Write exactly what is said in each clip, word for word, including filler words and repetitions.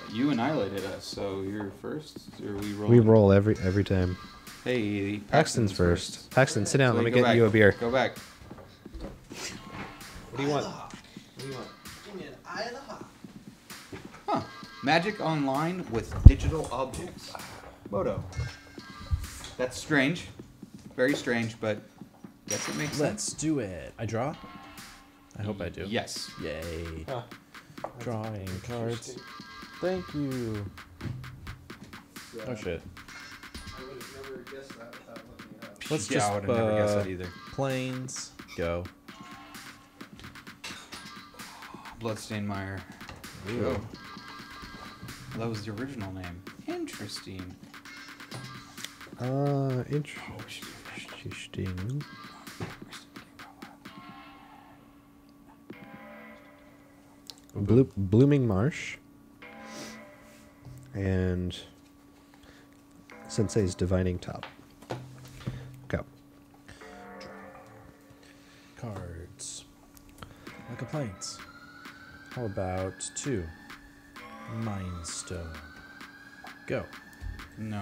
You annihilated us, so you're first. Or we roll. We roll every every time. Hey, Paxton's, Paxton's first. first. Paxton, sit down. So Let me go get back. you a beer. Go back. What do you want? What do you want? Give me an eye of the hawk. Huh. Magic online with digital objects. Moto. That's strange. Very strange, but guess it makes Let's sense. do it. I draw? I hope I do. Yes. Yay. Huh. Drawing cards. Thank you. Oh shit. I would have never guessed that without looking it up. Let's yeah, just I would have never guessed uh, that either. planes go. Bloodstainmeyer. Ooh. Go. That was the original name. Interesting. Uh, interesting. Blo- Blooming Marsh. And Sensei's Divining Top. Go. Cards. Like a planes. How about two? Mind Stone. Go. No.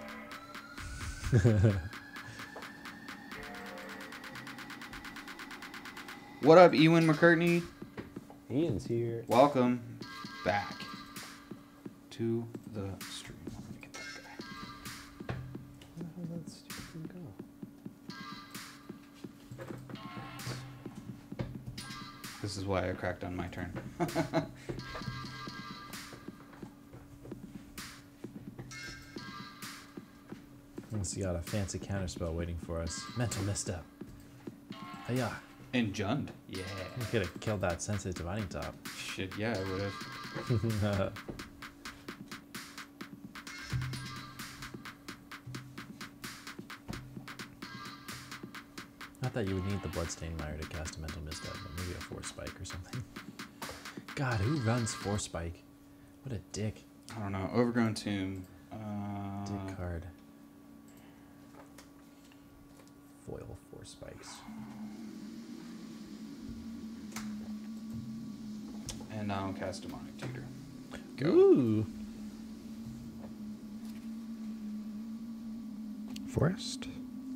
What up, Ewan McCartney? Ian's here. Welcome back to the stream. Let me get that guy. Where the hell did that stupid thing go? This is why I cracked on my turn. Unless you got a fancy counterspell waiting for us. Mental misstep. Hiya. And Jund. Yeah. You could have killed that Sensei Divining Top. Shit, yeah, I would have. Not that you would need the Bloodstainmeyer to cast a Mental Misstep, but maybe a Force Spike or something. God, who runs Force Spike? What a dick. I don't know. Overgrown Tomb. Uh, Dick card. Foil Force Spikes. and now cast Demonic Tutor. Go. Ooh. Forest.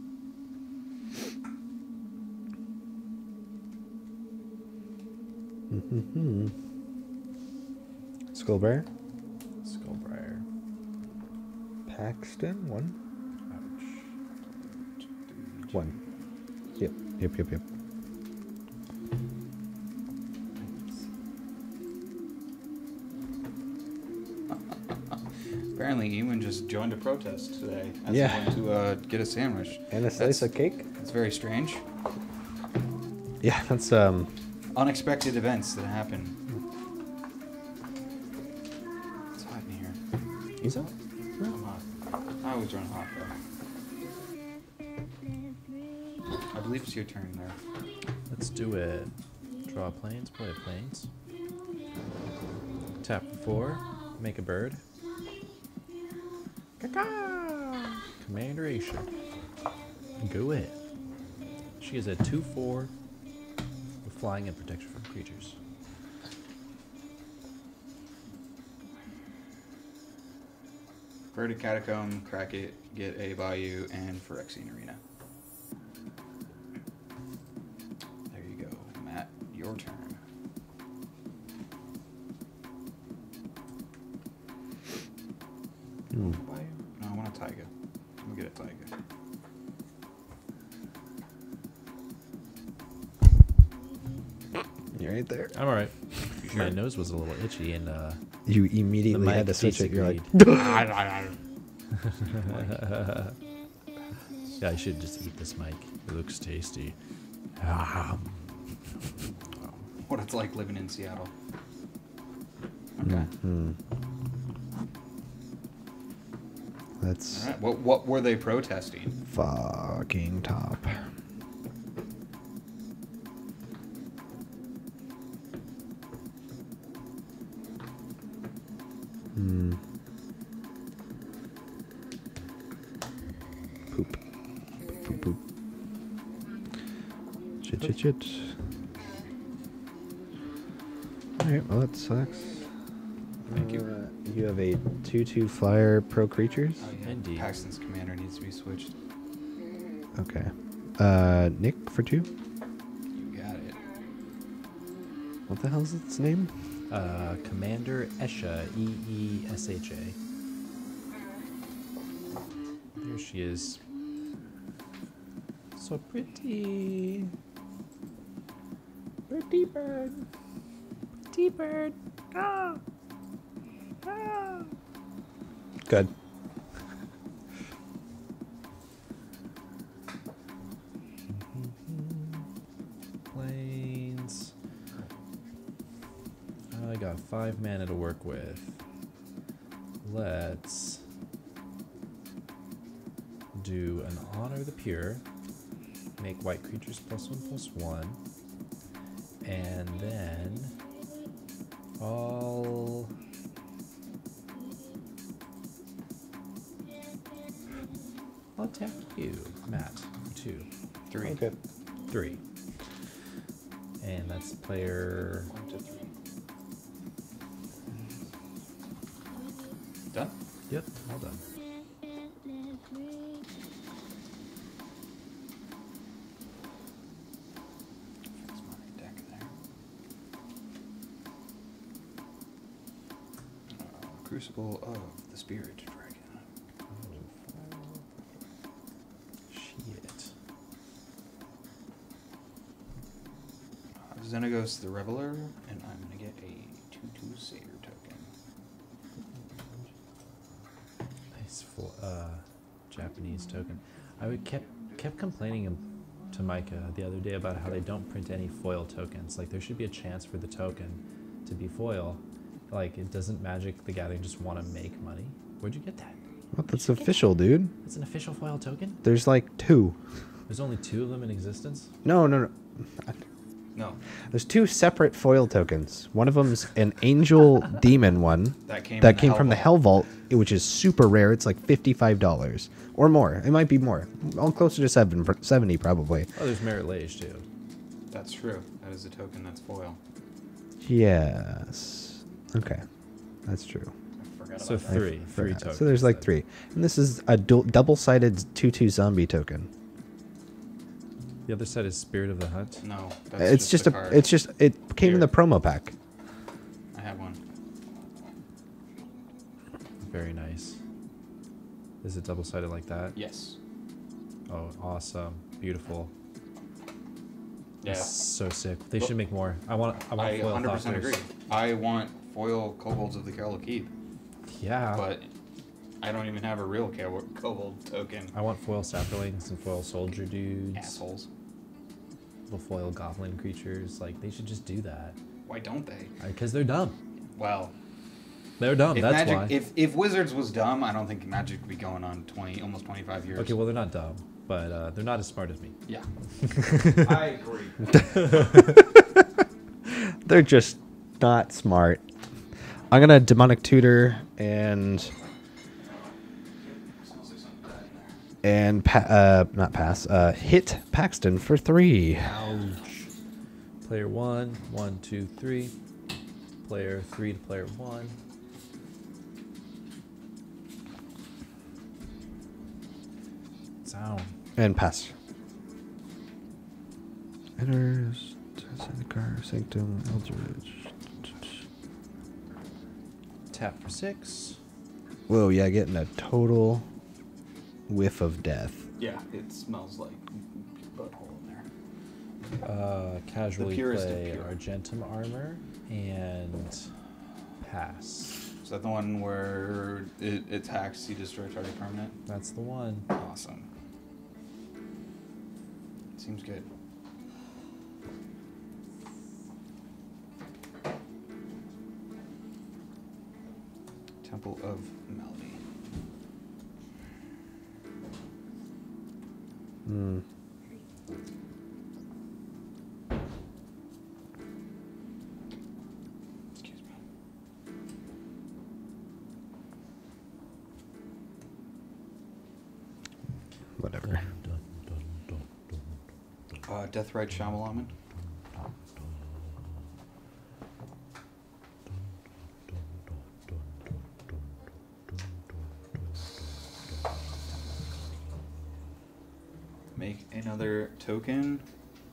Mm-hmm. Skullbriar. Skullbriar. Paxton. One. Ouch. One. Yep. Yep. Yep. Yep. Apparently, Ewan just joined a protest today. As Yeah. he went to uh, get a sandwich. And a slice That's- of cake. It's very strange. Yeah, that's um. Unexpected events that happen. It's hot in here. Is it? I'm hot. I always run hot though. I believe it's your turn there. Let's do it. Draw planes, play planes. Tap for four, make a bird. Caca! Commander Aisha. Go ahead. She is a two four with flying and protection from creatures. Verdant Catacomb, crack it, get a Bayou, and Phyrexian Arena. There you go. Matt, your turn. Hmm. Bayou? No, I want a Taiga. Let me get a Taiga. You're right there. I'm alright. You My sure? nose was a little itchy and uh You immediately The had to mic switch it. You're like, yeah, I should just eat this mic. It looks tasty. What it's like living in Seattle. Okay. hmm. That's All right. What what were they protesting? fucking top. Hmm. Poop. Poop, poop, poop. Shit, shit, shit. Alright, well, that sucks. Thank you. Uh, You have a two two flyer pro creatures? Oh, yeah. Indeed. Paxton's commander needs to be switched. Okay. Uh, Nick for two? You got it. What the hell's its name? Uh, Commander Esha, E E S H A. There she is. So pretty. Pretty bird. Pretty bird. Ah. Ah. Good. Planes. I got five mana to work with. Let's do an Honor the Pure. Make white creatures plus one plus one. And then I'll I'll attack you, Matt. Two. Three. Okay. Three. And that's player One to three. Done? Yep, all done. Fix my deck there. Uh, Crucible of the Spirit Dragon. Shit. Uh, Xenagos the Reveler, and I'm gonna get a two two Satyr token. Nice full uh Japanese token. I would kept kept complaining um, to Micah the other day about how they don't print any foil tokens. Like there should be a chance for the token to be foil. Like it doesn't Magic the Gathering just want to make money? Where'd you get that? Well, that's official, dude. It's an official foil token? There's like two. There's only two of them in existence? No, no, no. No, There's two separate foil tokens. One of them's an angel demon one that came. that in came the from the Hell Hell Vault, which is super rare. It's like fifty-five dollars or more. It might be more. All closer to seven, seventy probably. Oh, there's Merit Lage too. Vault. That's true. That is a token that's foil. Yes. Okay. That's true. I forgot So about that. three, I three forgot. tokens. So there's like then. three. And this is a du- double-sided two two zombie token. The other side is Spirit of the Hunt. No, that's It's just, the a card. it's just it came in Here. the promo pack. I have one. Very nice. Is it double sided like that? Yes. Oh, awesome. Beautiful. Yeah. That's so sick. They Well, should make more. I want I want I foil one hundred percent Thought agree. Curse. I want foil kobolds of the Carol Keep, Yeah. but I don't even have a real co- kobold token. I want foil Saplings and foil Soldier dudes. Assholes. The foil Goblin creatures. Like, they should just do that. Why don't they? Because they're dumb. Well, They're dumb, if that's Magic, why. if if Wizards was dumb, I don't think Magic would be going on twenty, almost twenty-five years. Okay, well, they're not dumb. But uh, they're not as smart as me. Yeah. I agree. They're just not smart. I'm gonna demonic tutor and and pa- uh not pass uh hit Paxton for three. Ouch. Player one, one, two, three. Player three to player one. Sound. And pass. Enters Zendikar, Sanctum, Eldritch. Tap for six. Whoa, yeah, getting a total whiff of death. Yeah, it smells like butthole in there. Uh, casually purest of play pure. Argentum Armor and pass. Is that the one where it attacks, you destroy target permanent? That's the one. Awesome. Seems good. Temple of Melody. Hmm. Excuse me. Whatever. Dun, dun, dun, dun, dun, dun. Uh, Deathrite Shamalaman. make another token.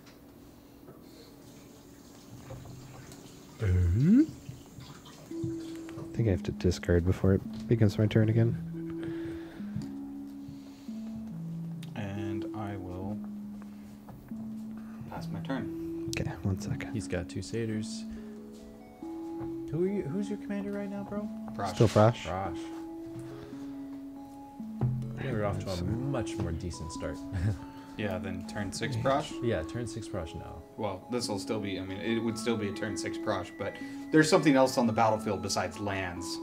I think I have to discard before it becomes my turn again. And I will pass my turn. Okay, one second. He's got two satyrs. Who are you? Who's your commander right now, bro? Frosh. Still Frosh? Frosh. Yeah, we're off to a much more decent start. Yeah, then turn six Frosh. Yeah, turn six Frosh now. Well, this will still be, I mean, it would still be a turn six Frosh, but there's something else on the battlefield besides lands.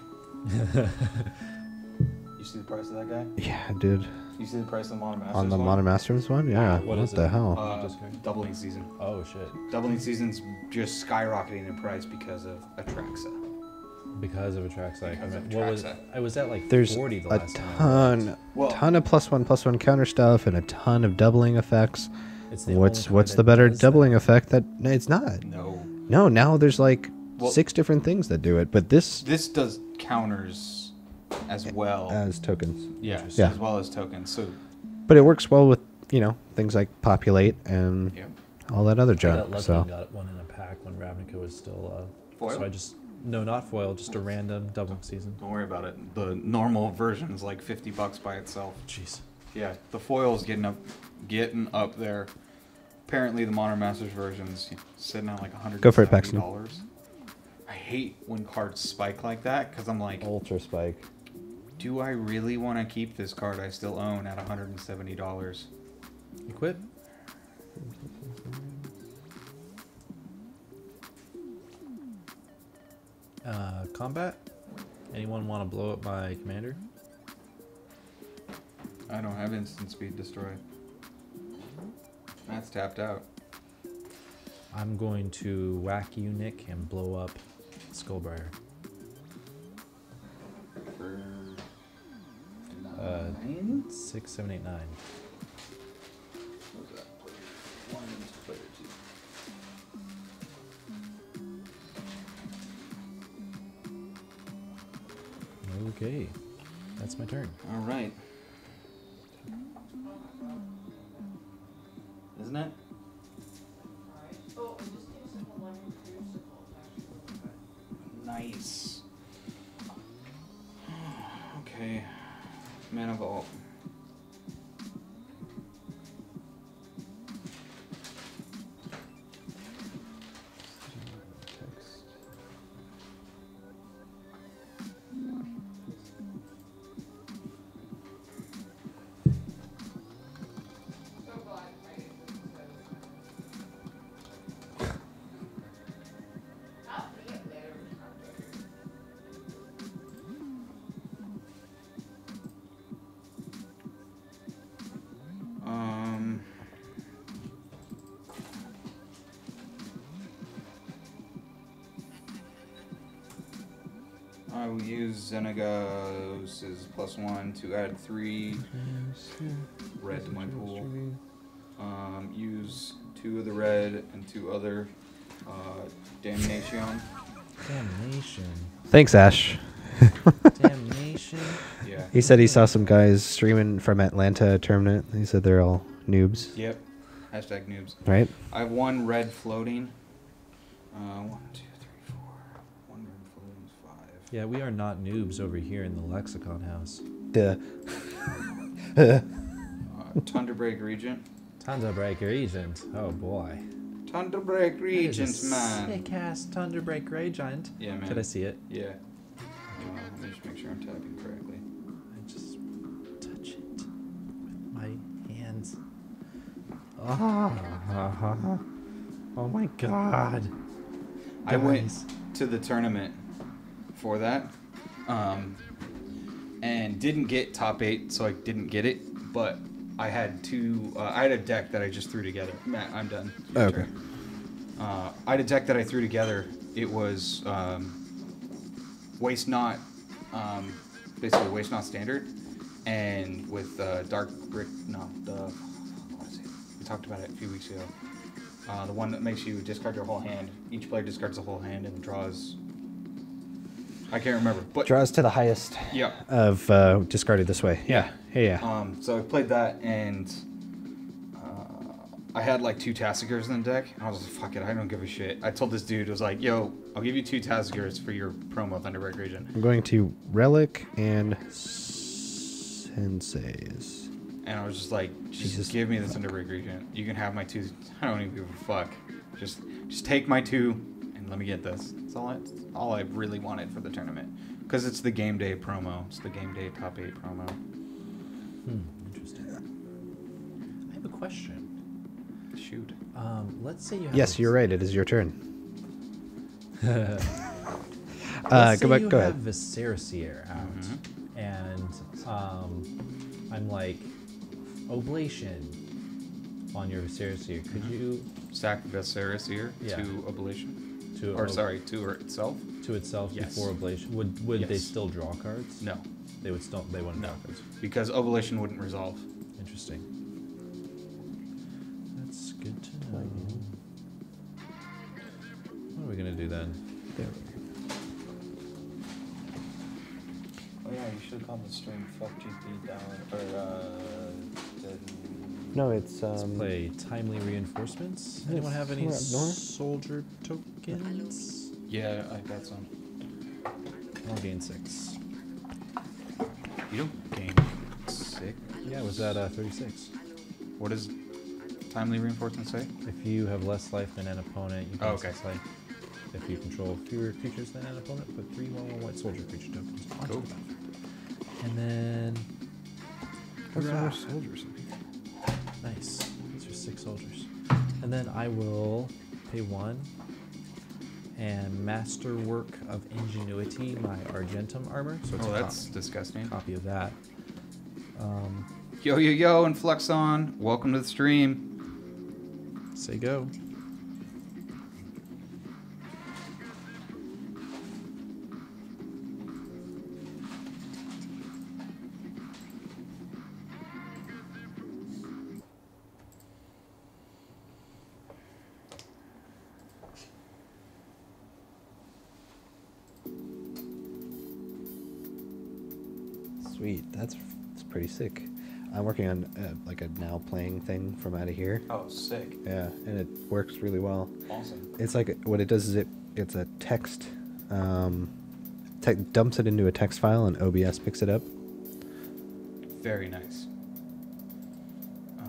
You see the price of that guy? Yeah, dude. You see the price of the Monomasters On the one? Monomasters one? Yeah. What What, is the it? hell? Uh, Discard? doubling season. Oh shit! Doubling season's just skyrocketing in price because of Atraxa. Because of Atraxa. Because of What was? Atraxa. I was at like There's forty the a last time. I looked. ton, Well- ton of plus one, plus one counter stuff, and a ton of doubling effects. It's the What's only what's card the that better does doubling that. effect? That no, it's not. No. No, now there's like Well- six different things that do it, but this This does counters as well. as tokens. yeah, Yeah. as well as tokens. So, But it works well with, you know, things like populate and yeah. all that other I got junk. lucky So and got one in a pack when Ravnica was still. Uh, Foil? So I just no, not foil, just a random double season. Don't worry about it. The normal version is like fifty bucks by itself. Jeez. Yeah, the foil's getting up, getting up there. Apparently, the Modern Masters version's sitting at like one hundred Go for it, Paxton. dollars. I hate when cards spike like that because I'm like, Ultra Spike. do I really want to keep this card I still own at one hundred seventy dollars? Equip. Uh, combat. Anyone want to blow up my commander? I don't have instant speed destroy. That's tapped out. I'm going to whack you, Nick, and blow up Skullbriar. For Uh, nine? Six, seven, eight, nine. What was that? Player one, player two. Okay, that's my turn. All right. Isn't it? Nice. Okay. Mana Vault. Um. I will use Xenagos' plus one to add three red to my pool. Um, use two of the red and two other uh, Damnation. Damnation. Thanks, Ash. Damnation. Yeah. He said he saw some guys streaming from Atlanta tournament. He said they're all noobs, Yep. Hashtag noobs. right? I have one red floating. Uh, one, two, three, four. One red floating is five. Yeah, we are not noobs over here in the Lexicon House. Duh. Uh, Thunderbreak Regent. Thunderbreak Regent. Oh boy. Thunderbreak Regent, man. Sick ass Thunderbreak Regent. Yeah, man. Did I see it? Yeah. Uh, let me just make sure I'm tapping correctly. I just touch it with my hands. Ah. Oh my god. I went Guys. to the tournament for that, um, and didn't get top eight, so I didn't get it. But I had two. Uh, I had a deck that I just threw together. Matt, I'm done. Your Okay. turn. Uh, I had a deck that I threw together. It was um, waste not, um, basically waste not standard, and with uh, dark brick. No, the what is it? We talked about it a few weeks ago. Uh, the one that makes you discard your whole hand. Each player discards the whole hand and draws. I can't remember, but Draws to the highest yeah. of uh, discarded this way. Yeah. Yeah, yeah. Um, so I played that, and I had like two Tassigurs in the deck, and I was like, fuck it, I don't give a shit. I told this dude, I was like, yo, I'll give you two Tassigurs for your promo Thunderbird region. I'm going to Relic and Sensei's. And I was just like, just Jesus give me the fuck. Thunderbird region. You can have my two. I don't even give a fuck. Just, just take my two, and let me get this. That's all I, that's all I really wanted for the tournament. Because it's the game day promo. It's the game day top eight promo. Hmm, interesting. I have a question. Shoot. Um, let's say you have Yes, a- you're right. It is your turn. Let's Uh, say go back. you Go have ahead. Visceraseer out, Mhm. and um, I'm like, Oblation on your Visceraseer. Could Mhm. you Sack Viserys here Yeah. to Oblation. to Or ob- sorry, to her itself. to itself Yes. before Oblation? Would would they Yes. still draw cards? No, They would still. They wouldn't no, draw cards. because Oblation wouldn't resolve. Interesting. That's good to know. What are we gonna do then? There we go. Oh yeah, you should call the stream fuck G P down or uh the No, it's Let's um. play Timely Reinforcements. yes, Anyone have any come on, Nora. soldier tokens? Yeah, I got some. I'll gain six. You don't gain sick. Yeah, it was at uh, thirty-six. What does timely reinforcement say? If you have less life than an opponent, you Oh, gain okay. six life. If you control fewer creatures than an opponent, put three one one white soldier creature tokens onto Cool. the battlefield. And then, What's the hurrah. worst soldiers? Nice. These are six soldiers. And then I will pay one and Masterwork of Ingenuity, my Argentum armor. So it's Oh, a that's cop- disgusting. copy of that. Um, Yo, yo, yo, and Fluxon, welcome to the stream. say go. Sweet. That's that's pretty sick. I'm working on uh, like a now playing thing from out of here. Oh, sick. Yeah, and it works really well. Awesome. It's like what it does is it it's a text, um, te- dumps it into a text file and O B S picks it up. Very nice. Uh,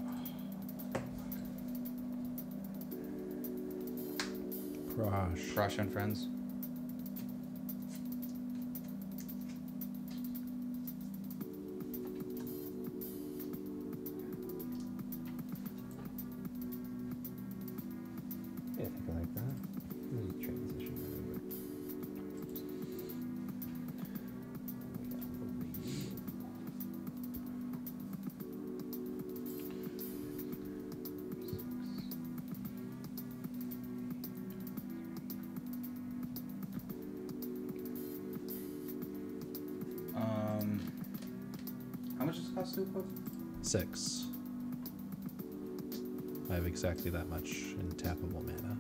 Prosh. Crush and Friends. Yeah, I think I like that. Let me transition that over. Um, how much does it cost to equip? Six. I have exactly that much in tappable mana.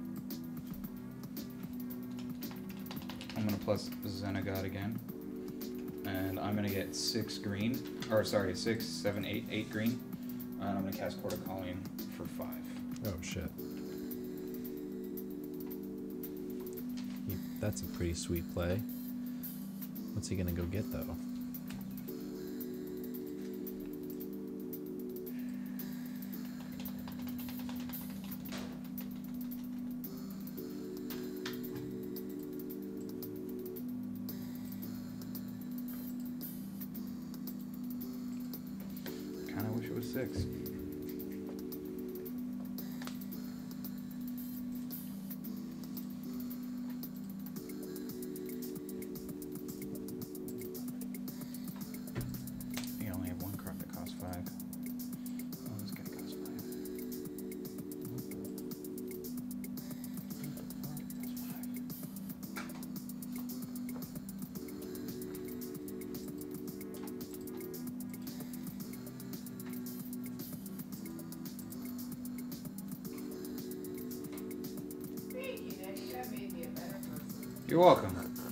I'm gonna plus Xenagod again, and I'm gonna get six green, or sorry, six, seven, eight, eight green, and I'm gonna cast Quarter Colleen for five. Oh shit. He, that's a pretty sweet play. What's he gonna go get though? Kinda wish it was six. You only have one card that costs five. Oh, this guy costs five. What the fuck? That's five. Thank you, Nick. That made me a better person. You're welcome.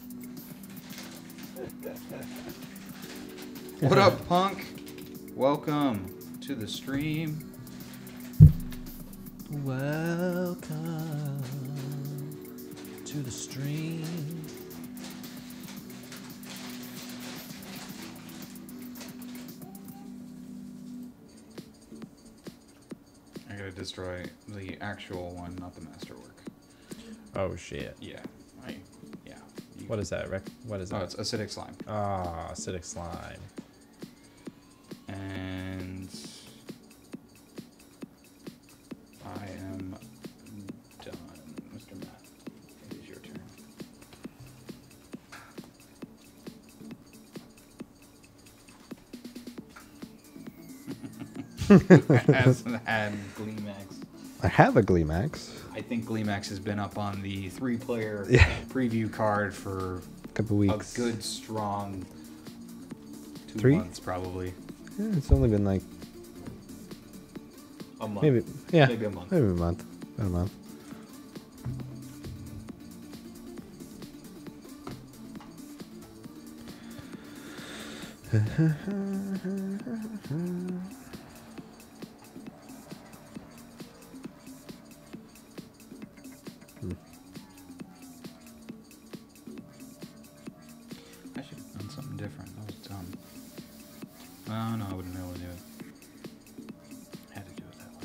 What up, punk? Welcome to the stream. Welcome to the stream. I gotta destroy the actual one, not the masterwork. Oh shit. Yeah. I. Yeah. You- What is that? Rec- what is Oh, that? it's acidic slime. Ah, acidic slime. And I am done. Mister Matt, it is your turn. Hasn't had Gleemax. I have a Gleemax. I think Gleemax has been up on the three-player Yeah. preview card for A couple weeks. a good strong two Three? months, probably. Yeah, it's only been like A month. maybe yeah Maybe a month. maybe a month. About a month. I should have done something different. That was dumb. Oh no, I wouldn't be able to do it. Had to do it that way.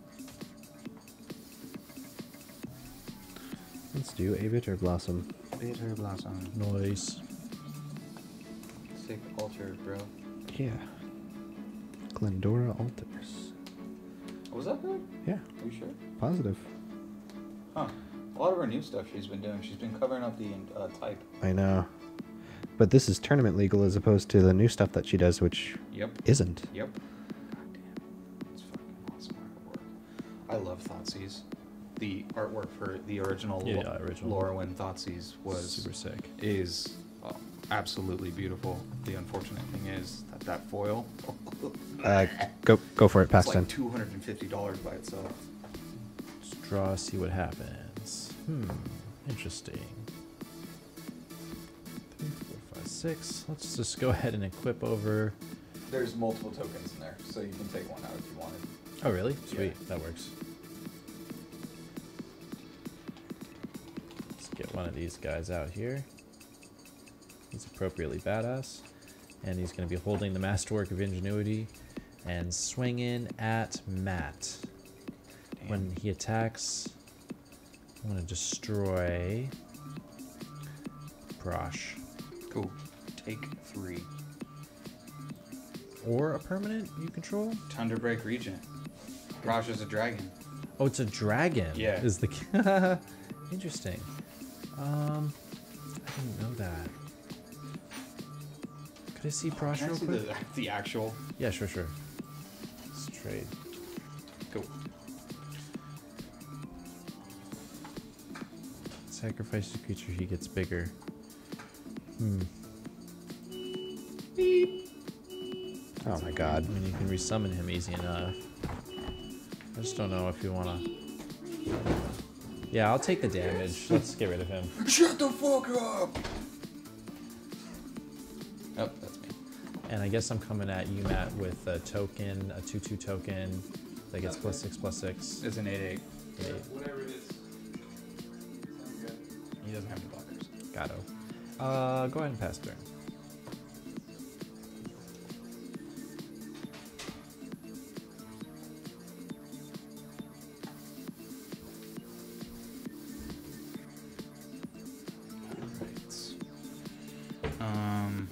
Let's do a bitter blossom. Bitter blossom. Noise. Sick altar, bro. Yeah. Glendora Altars. Oh, was that good? Yeah, Are you sure? positive. Huh. A lot of her new stuff she's been doing. She's been covering up the uh, type. I know. But this is tournament legal as opposed to the new stuff that she does, which Yep. isn't. Yep. God damn. It's fucking awesome artwork. I love Thoughtseize. The artwork for the original, Yeah, Lo- yeah, original. Lorwyn Thoughtseize was Super sick. is uh, absolutely beautiful. The unfortunate thing is that that foil Uh, go go for it, it's past like ten. two hundred and fifty dollars by itself. Let's draw, see what happens. Hmm, interesting. Three, four, five, six. Let's just go ahead and equip over. There's multiple tokens in there, so you can take one out if you wanted. Oh, really? Yeah. Sweet, that works. Let's get one of these guys out here. He's appropriately badass. And he's going to be holding the Masterwork of Ingenuity and swinging at Matt. When he attacks, I'm going to destroy Brosh. Cool. Take three. Or a permanent you control? Thunderbreak Regent. Raj is a dragon. Oh, it's a dragon. Yeah. Is the interesting. Um, I didn't know that. Could I see Brosh Can I real see quick? the, the actual? Yeah, sure, sure. Let's trade. Cool. Sacrifice the creature, he gets bigger. Hmm. Oh my god. I mean, you can resummon him easy enough. I just don't know if you want to. Yeah, I'll take the damage. Let's get rid of him. Shut the fuck up! Oh, that's me. And I guess I'm coming at you, Matt, with a token, a two two token that gets plus six, plus six. It's an eight eight. Eight. Whatever it is. Sounds good. He doesn't have any blockers. Got it. Uh, go ahead and pass turn. Right. Um,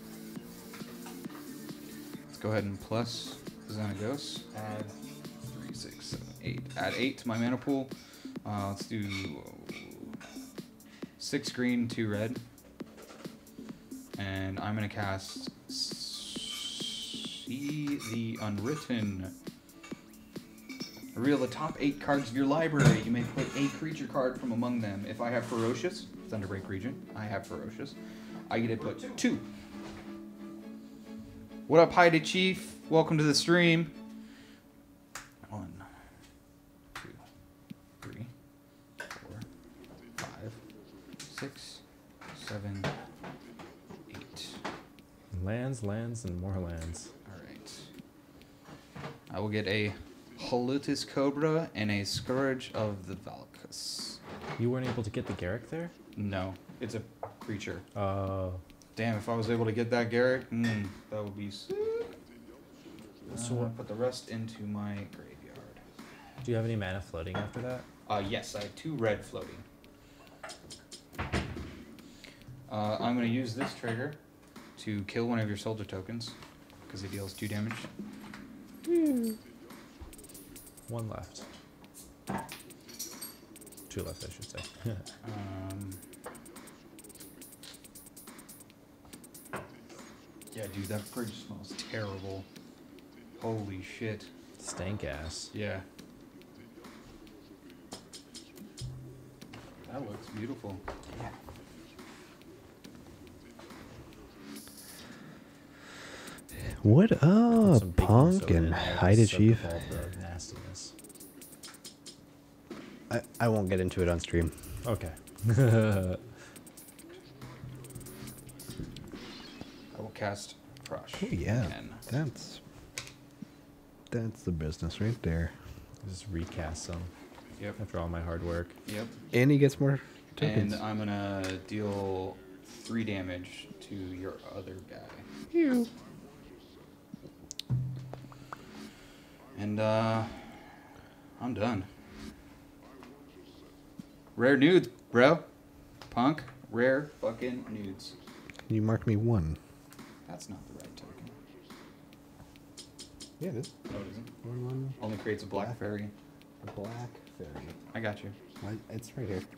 let's go ahead and plus Xenagos. Add three, six, seven, eight. Add eight to my mana pool. Uh, let's do six green, two red. And I'm gonna cast See the Unwritten. Reveal the top eight cards of your library. You may put a creature card from among them. If I have Ferocious, Thunderbreak Regent, I have Ferocious. I get to put two. What up, Haida Chief? Welcome to the stream. One, two, three, four, five, six, seven, eight. Lands, lands, and more lands. All right. I will get a Holutus Cobra, and a Scourge of the Valkus. You weren't able to get the Garrick there? No, it's a creature. Uh, Damn, if I was able to get that Garrick, mm, that would be sick. So Uh, what- put the rest into my graveyard. do you have any mana floating after that? Uh, yes, I have two red floating. Uh, I'm going to use this trigger to kill one of your soldier tokens, because it deals two damage. One left. Two left, I should say. Um, yeah, dude, that fridge smells terrible. Holy shit. Stank ass. Yeah. That looks beautiful. What Put up, some baking Punk soda in and there to Hi to soak Chief? up all the nastiness. I, I won't get into it on stream. Okay. I will cast Crush. Oh yeah, again. that's that's the business right there. Just recast some Yep. after all my hard work. Yep. And he gets more tokens. And I'm gonna deal three damage to your other guy. You. And uh I'm done. Rare nudes, bro. Punk. Rare fucking nudes. Can you mark me one? That's not the right token. Yeah, it is. No, it isn't. One, one, Only creates a black Black. fairy. black fairy. I got you. It's right here.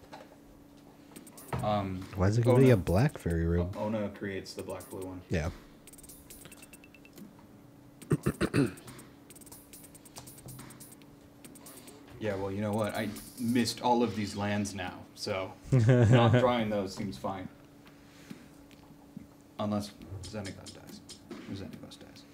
Um Why is it gonna be Ona- a black fairy robe? Ona creates the black blue one. Yeah. Yeah, well, you know what? I missed all of these lands now, so not drawing those seems fine. Unless Xenagos dies. Or Xenagos dies.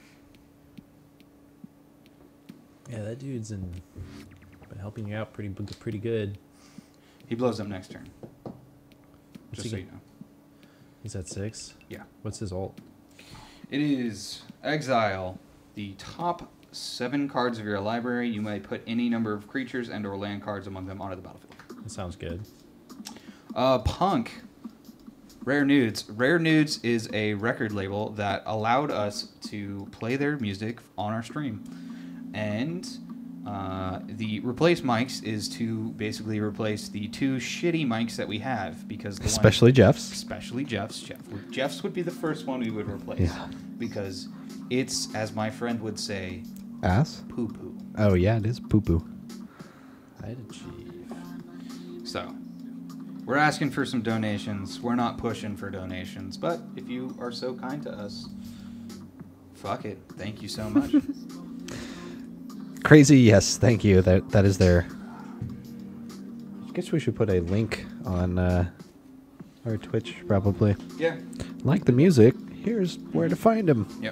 Yeah, that dude's in, been helping you out pretty b- pretty good. He blows up next turn. What's Just he so get? you know. He's at six. Yeah. What's his ult? It is exile the top seven cards of your library. You may put any number of creatures and or land cards among them onto the battlefield. That sounds good. Uh, Punk. Rare Nudes. Rare Nudes is a record label that allowed us to play their music on our stream. And uh, the replace mics is to basically replace the two shitty mics that we have because the one- Especially Jeff's. especially Jeff's. Jeff would, Jeff's would be the first one we would replace Yeah. because it's, as my friend would say, Ass? poo poo. Oh yeah, it is poo poo. I'd achieve. So, we're asking for some donations. We're not pushing for donations, but if you are so kind to us, fuck it. Thank you so much. Crazy, yes, thank you. That that is there. I guess we should put a link on uh, our Twitch probably. Yeah. Like the music, here's where to find him. Yep.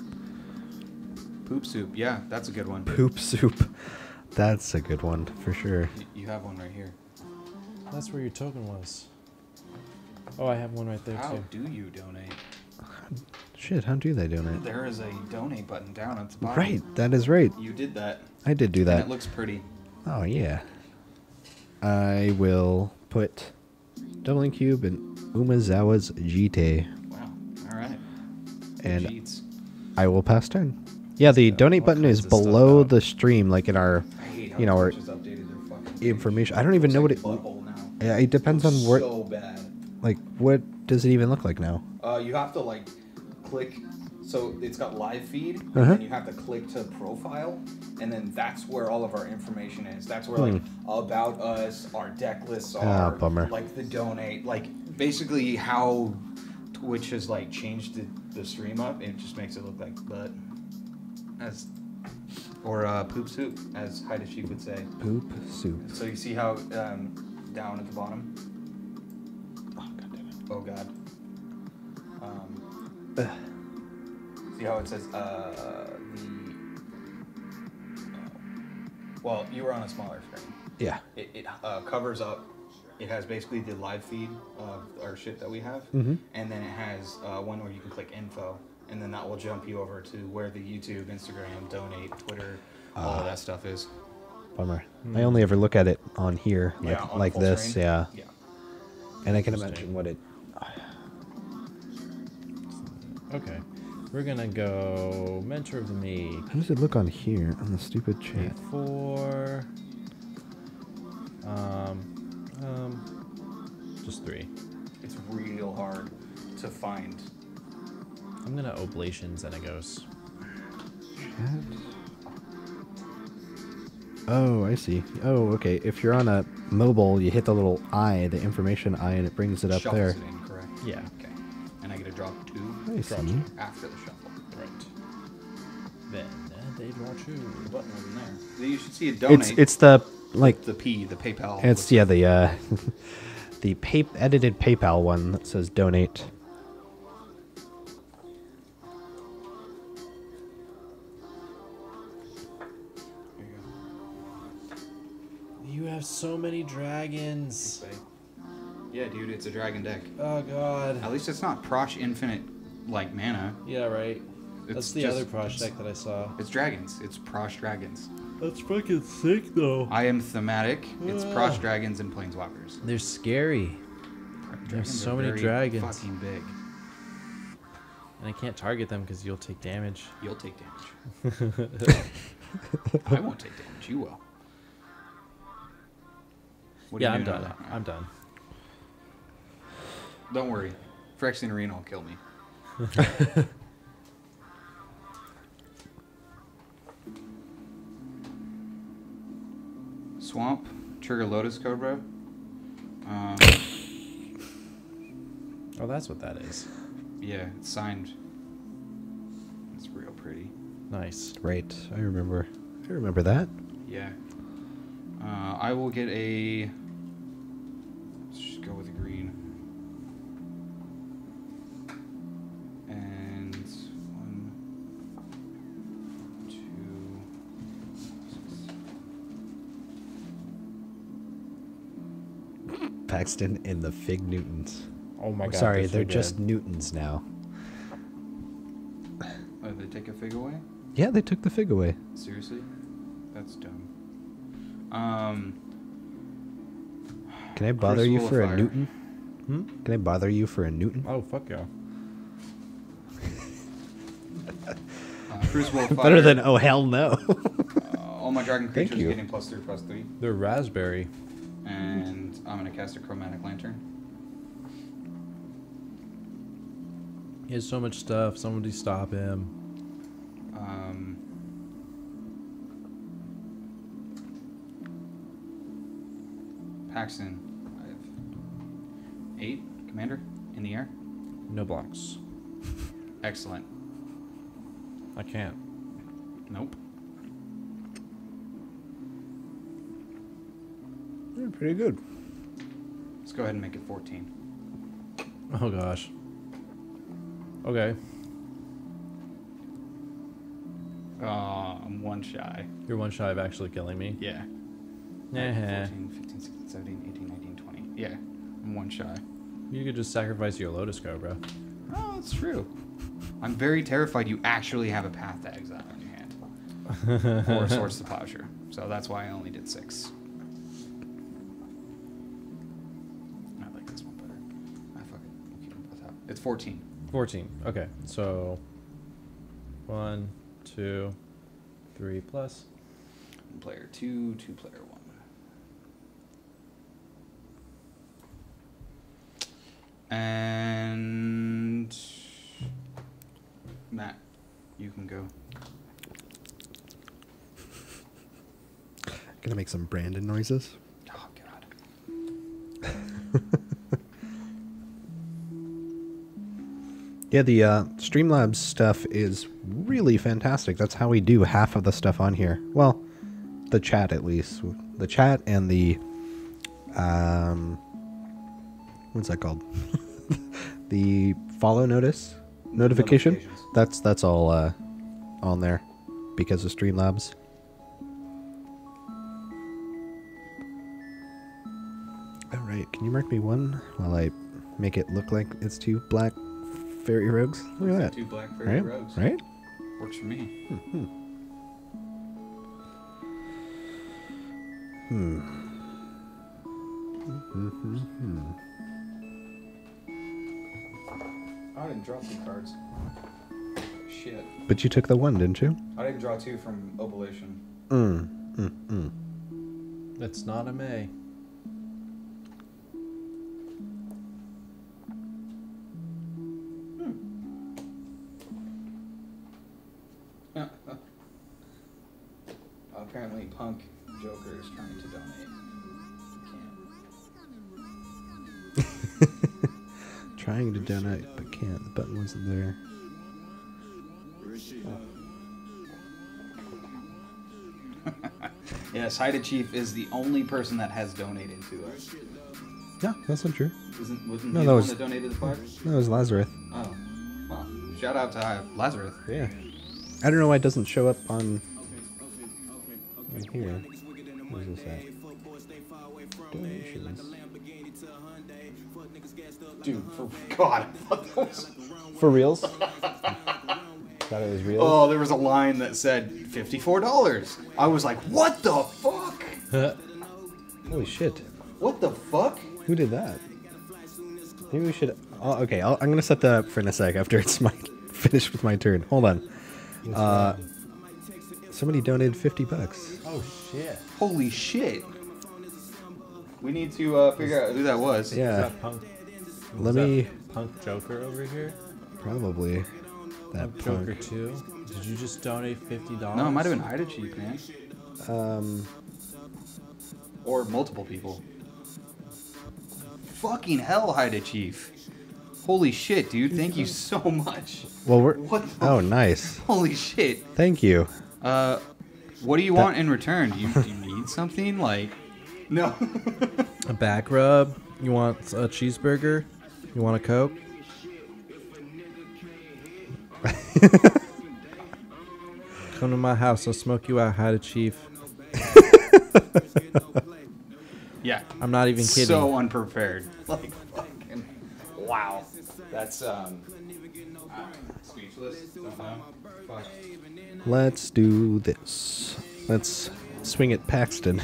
Poop soup. Yeah, that's a good one. Poop soup. That's a good one for sure. Y- You have one right here. That's where your token was. Oh, I have one right there How too. do you donate? Shit, how do they donate? There is a donate button down at the bottom. Right, that is right. You did that. I did do And that. it looks pretty. Oh yeah. I will put Doubling Cube and Umazawa's Jite, Wow. All right. and Cheats. I will pass turn. Yeah, the So, donate all button is kinds of stuff below out. the stream, like in our I hate how you know, our Twitch has updated their fucking page. information. I don't even know what Looks it. like a butthole now. Yeah, it depends on Looks where. So bad. Like, what does it even look like now? Uh, you have to like click. So it's got live feed, and Uh-huh. then you have to click to profile, and then that's where all of our information is. That's where like about us, our deck lists Hmm. Ah, are, bummer. like the donate, like basically how Twitch has like changed the, the stream up. It just makes it look like butt, as or uh, poop soup, as Haida Chief would say. Poop soup. So you see how um, down at the bottom. Oh god damn it. Oh god. Um, see how it says uh, the. Well, you were on a smaller screen. Yeah. It, it uh, covers up. It has basically the live feed of our shit that we have, Mhm. and then it has uh, one where you can click info, and then that will jump you over to where the YouTube, Instagram, donate, Twitter, all of that stuff is. Bummer. I only ever look at it on here, like Yeah, on like full this. screen. Yeah. Yeah. And I can Interesting. imagine what it. Okay. We're gonna go Mentor of the Meek. How does it look on here on the stupid chat? Four. Um, um, just three. It's real hard to find. I'm gonna Oblation Xenagos. Oh, I see. Oh, okay. If you're on a mobile, you hit the little eye, the information eye, and it brings it up Shuffles there. it in, correct? Yeah. Okay. And I get to drop two I draw see. two after the shuffle. Right. Then uh, they draw two. Button wasn't there. You should see a donate. It's it's the like the P, the PayPal. it's yeah the uh the pay edited PayPal one that says donate. There you go. You have so many dragons. Big. Yeah, dude, it's a dragon deck. Oh god. At least it's not Prosh Infinite like mana. Yeah, right. It's That's the just- other Prosh deck that I saw. It's dragons. It's Prosh dragons. That's fucking sick though. I am thematic. It's Ah. Prosh dragons and planeswalkers. They're scary. Dragons so are many very dragons. Fucking big. And I can't target them because you'll take damage. You'll take damage. I won't take damage. You will. What are yeah, you I'm doing done. about that? I'm done. Don't worry. Phyrexian Arena will kill me. Swamp, trigger Lotus Cobra. Um, Oh, that's what that is. yeah, it's signed. It's real pretty. Nice. Right, I remember. I remember that. Yeah. Uh, I will get a. Let's just go with green. And one, two, six. Paxton and the Fig Newtons. Oh my god. Sorry, so they're good. just Newtons now. Oh, they take a fig away? Yeah, they took the Fig away. Seriously? That's dumb. Um. Can I bother you Crucible of for a Fire. Newton? Hmm? Can I bother you for a Newton? Oh fuck yeah. Uh, Crucible of Fire. Better than oh hell no. Uh, all my dragon Thank creatures you. getting plus three, plus three. They're raspberry. And I'm gonna cast a Chromatic Lantern. He has so much stuff. Somebody stop him. Um, Paxton, I have eight, Commander, in the air. No blocks. Excellent. I can't. Nope. They're pretty good. Let's go ahead and make it fourteen. Oh gosh. Okay. Oh, I'm one shy. You're one shy of actually killing me. Yeah. Nah. fourteen, fifteen, sixteen, seventeen, eighteen, nineteen, twenty. Yeah, I'm one shy. You could just sacrifice your Lotus Cobra. Oh, that's true. I'm very terrified you actually have a Path to Exile in your hand. Or a Swords to Plowshare. So that's why I only did six. I like this one better. I fucking we'll keep them both out. It's fourteen. fourteen. Okay, so one, two, three plus. Player two, two player one. And Matt, you can go. Gonna make some Brandon noises. Oh God. Yeah, the uh, Streamlabs stuff is really fantastic. That's how we do half of the stuff on here. Well, the chat at least. The chat and the um, what's that called? The follow notice notification. Notifications. That's that's all uh, on there because of Streamlabs. All right, can you mark me one while I make it look like it's two black fairy rogues? Look at that. Two black fairy Right? rogues. Right? Works for me. Hmm. Mm-hmm. I didn't draw two cards. Shit. But you took the one, didn't you? I didn't draw two from Oblation. Mm. Mm. Mm. It's not a May. Apparently, Punk Joker is trying to donate. Can't. Trying to donate, but can't. The button wasn't there. Yes, Haida Chief is the only person that has donated to us. No, that's not true. Isn't, wasn't No, he that the was- one that donated the five? That was Lazarus. Oh. Well, shout out to uh, Lazarus. Yeah. I don't know why it doesn't show up on. Right here. Where's this at? Donations. Dude, for God. I thought that was... For reals? Thought it was real. Oh, there was a line that said fifty-four dollars. I was like, what the fuck? Holy shit! What the fuck? Who did that? Maybe we should. Oh, okay, I'll, I'm gonna set that up for in a sec after it's my finished with my turn. Hold on. Uh, somebody donated fifty bucks. Oh shit. Holy shit. We need to uh, figure out who that was. Is Yeah, that Punk? let is that me Punk Joker over here. probably that Punk Joker punk. two. Did you just donate fifty dollars? No, it might have been Haida Chief, man. Um, Or multiple people. Fucking hell, Haida Chief. Holy shit, dude. Thank you so much. well, we're. What the Oh, nice. Holy shit. Thank you. Uh, what do you want in return? Do you, do you need something? Like, no. A back rub? You want a cheeseburger? You want a Coke? Come to my house. I'll smoke you out, Haida Chief. Yeah. I'm not even kidding. So unprepared. Like, fucking, wow. That's, um, uh, speechless. Don't know. Fuck. Let's do this. Let's swing at Paxton.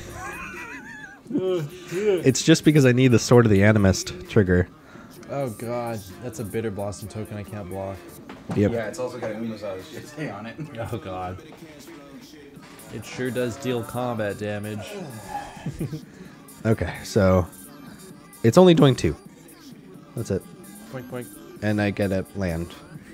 It's just because I need the Sword of the Animist trigger. Oh god, that's a Bitter Blossom token I can't block. Yep. Yeah, it's also got Umaza's shit on it. Oh god. It sure does deal combat damage. Okay, so it's only doing two. That's it. Boink, boink. And I get a land.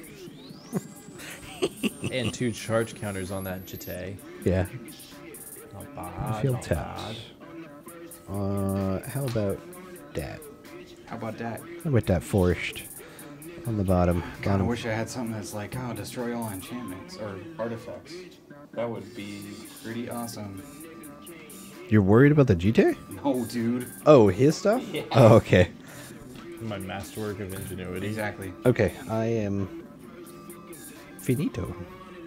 And two charge counters on that Jite. Yeah. Not bad. Field not tapped. bad. Uh, how about that? How about that? How about that forest on the bottom? God, I Bottom. wish I had something that's like, oh, destroy all enchantments or artifacts. That would be pretty awesome. You're worried about the G T? No, dude. Oh, his stuff? Yeah. Oh, okay. My masterwork of ingenuity. Exactly. Okay, I am finito.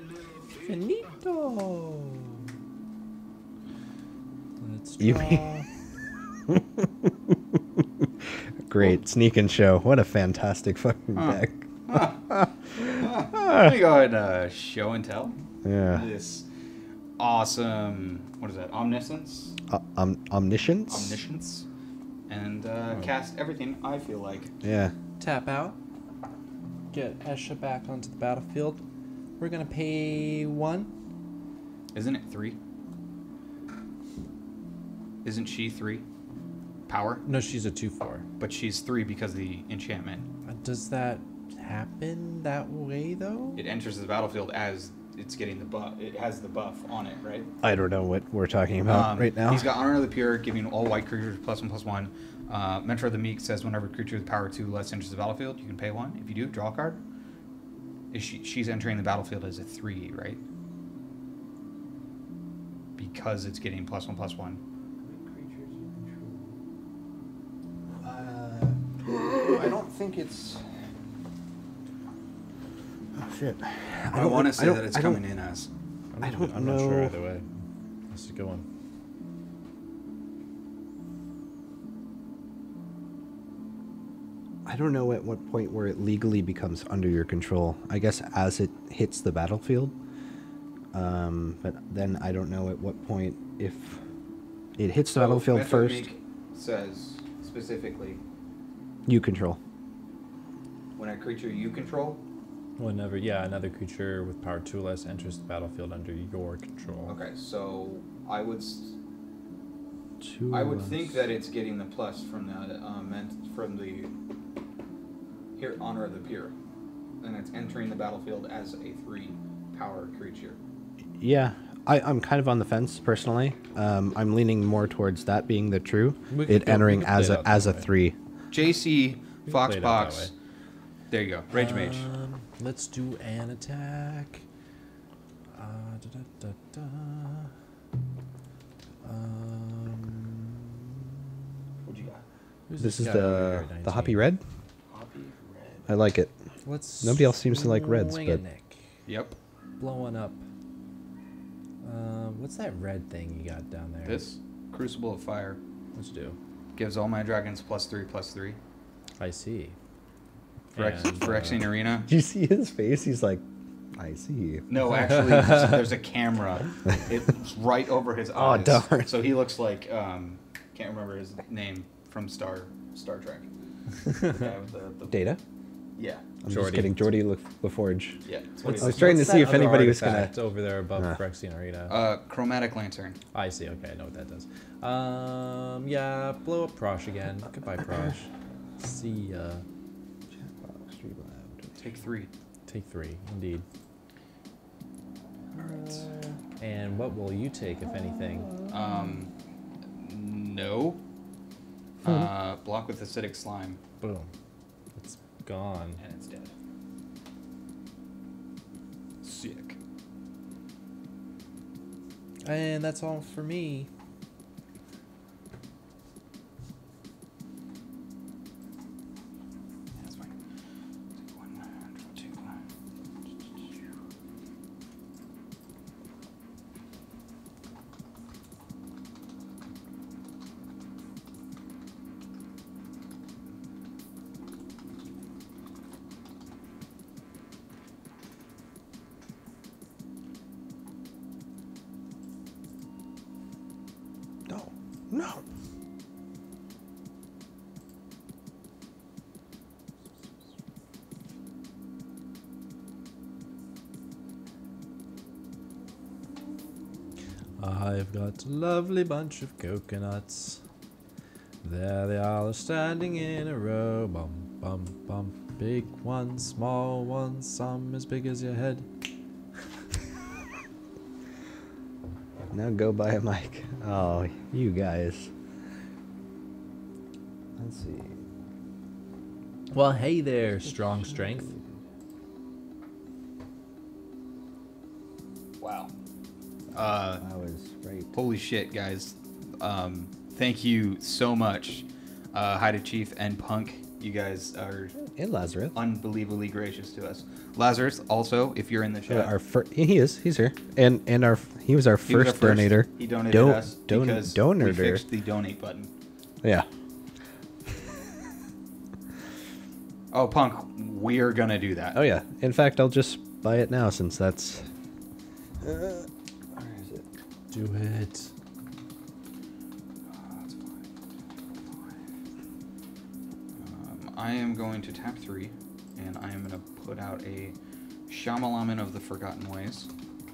Finito. Let's You draw. mean- Great sneak and show. What a fantastic fucking Huh. deck. Let me go ahead and uh, show and tell. Yeah. This awesome, what is that, omniscience? Uh, um, omniscience? Omniscience. And uh, cast everything I feel like. Yeah. Tap out. Get Esha back onto the battlefield. We're gonna pay one. Isn't it three? Isn't she three? Power? No, she's a two four. But she's three because of the enchantment. Uh, Does that happen that way though? It enters the battlefield as it's getting the buff. It has the buff on it, right? I don't know what we're talking about Um, right now. He's got Honor of the Pure, giving all white creatures plus one plus one. Uh, Mentor of the Meek says whenever a creature with power two less enters the battlefield, you can pay one. If you do, draw a card. Is she? She's entering the battlefield as a three, right? Because it's getting plus one plus one. Uh, I don't think it's. Oh shit! I, want to say that it's coming in as. I'm, I don't I'm not sure know. either way. That's a good one. I don't know at what point where it legally becomes under your control. I guess as it hits the battlefield. Um, but then I don't know at what point if It hits the So battlefield Method first. Make says specifically You control. when a creature you control. Whenever, yeah, another creature with power two or less enters the battlefield under your control. Okay, so I would s- Two I or would less. think that it's getting the plus from the um, meant from the here honor of the peer, and it's entering the battlefield as a three power creature. Yeah, I, I'm kind of on the fence personally. Um, I'm leaning more towards that being the true. We could It go- we entering could play as it a out as a that way. three. J C We can play it out that Foxbox. way. There you go, Rage Mage. Um, let's do an attack. Uh, da, da, da, da. Um, What you got? who's This is guy over the here at the nineteen? hoppy red. Hoppy red. I like it. Let's Nobody else seems to like reds, swing but- it, Nick. Yep. Blowing up. Um, what's that red thing you got down there? This Crucible of Fire Let's do. gives all my dragons plus three plus three. I see. For, X, And, for uh, Xing Arena. Do you see his face? He's like, I see. No, actually, there's, there's a camera. It's right over his Oh, eyes. darn. So he looks like um, can't remember his name from Star Star Trek. The guy with the, the Data. Yeah, I'm just Jordy. kidding. Jordy Le- LaForge. yeah. That's what I he was looks trying to What's see that if other anybody was gonna. artifact over there above Ah. Phyrexian Arena. like. Uh, chromatic lantern. I see. Okay, I know what that does. Um, yeah, blow up Prosh again. Goodbye, Prosh. See ya. Take three. Take three, indeed. All right. And what will you take, if anything? Um, no. Uh, block with acidic slime, Boom. It's gone. and it's dead. Sick. And that's all for me. That's fine. Take one, draw two. No. No. I've got a lovely bunch of coconuts. There they all are standing in a row. Bum, bum, bum. Big ones, small ones, some as big as your head. Now go buy a mic. Oh, you guys. Let's see. Well, hey there, strong strength. Wow. Uh, I was right. holy shit, guys. Um, thank you so much. Uh, hi to Chief and Punk. You guys are And Lazarus. unbelievably gracious to us. Lazarus, also, if you're in the Yeah, chat. our fir- he is. He's here. And and our he was our he was first our donator. He donated Don- us don- because we donator. fixed the donate button. Yeah. Oh, Punk, we're gonna do that. Oh yeah. In fact, I'll just buy it now since that's. Uh, where is it? Do it. That's fine. Um, I am going to tap three, and I am going to put out a Shamalaman of the Forgotten Ways.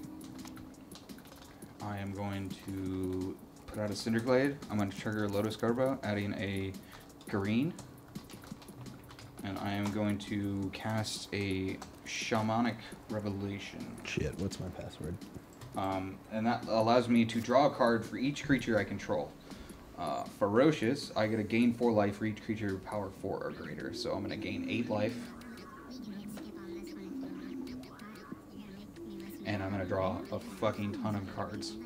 I am going to put out a Cinderglade. I'm going to trigger Lotus Garbo, adding a green. And I am going to cast a Shamanic Revelation. Shit. What's my password? Um, and that allows me to draw a card for each creature I control. Uh, ferocious, I get to gain four life for each creature power four or greater. So I'm going to gain eight life. And I'm going to draw a fucking ton of cards.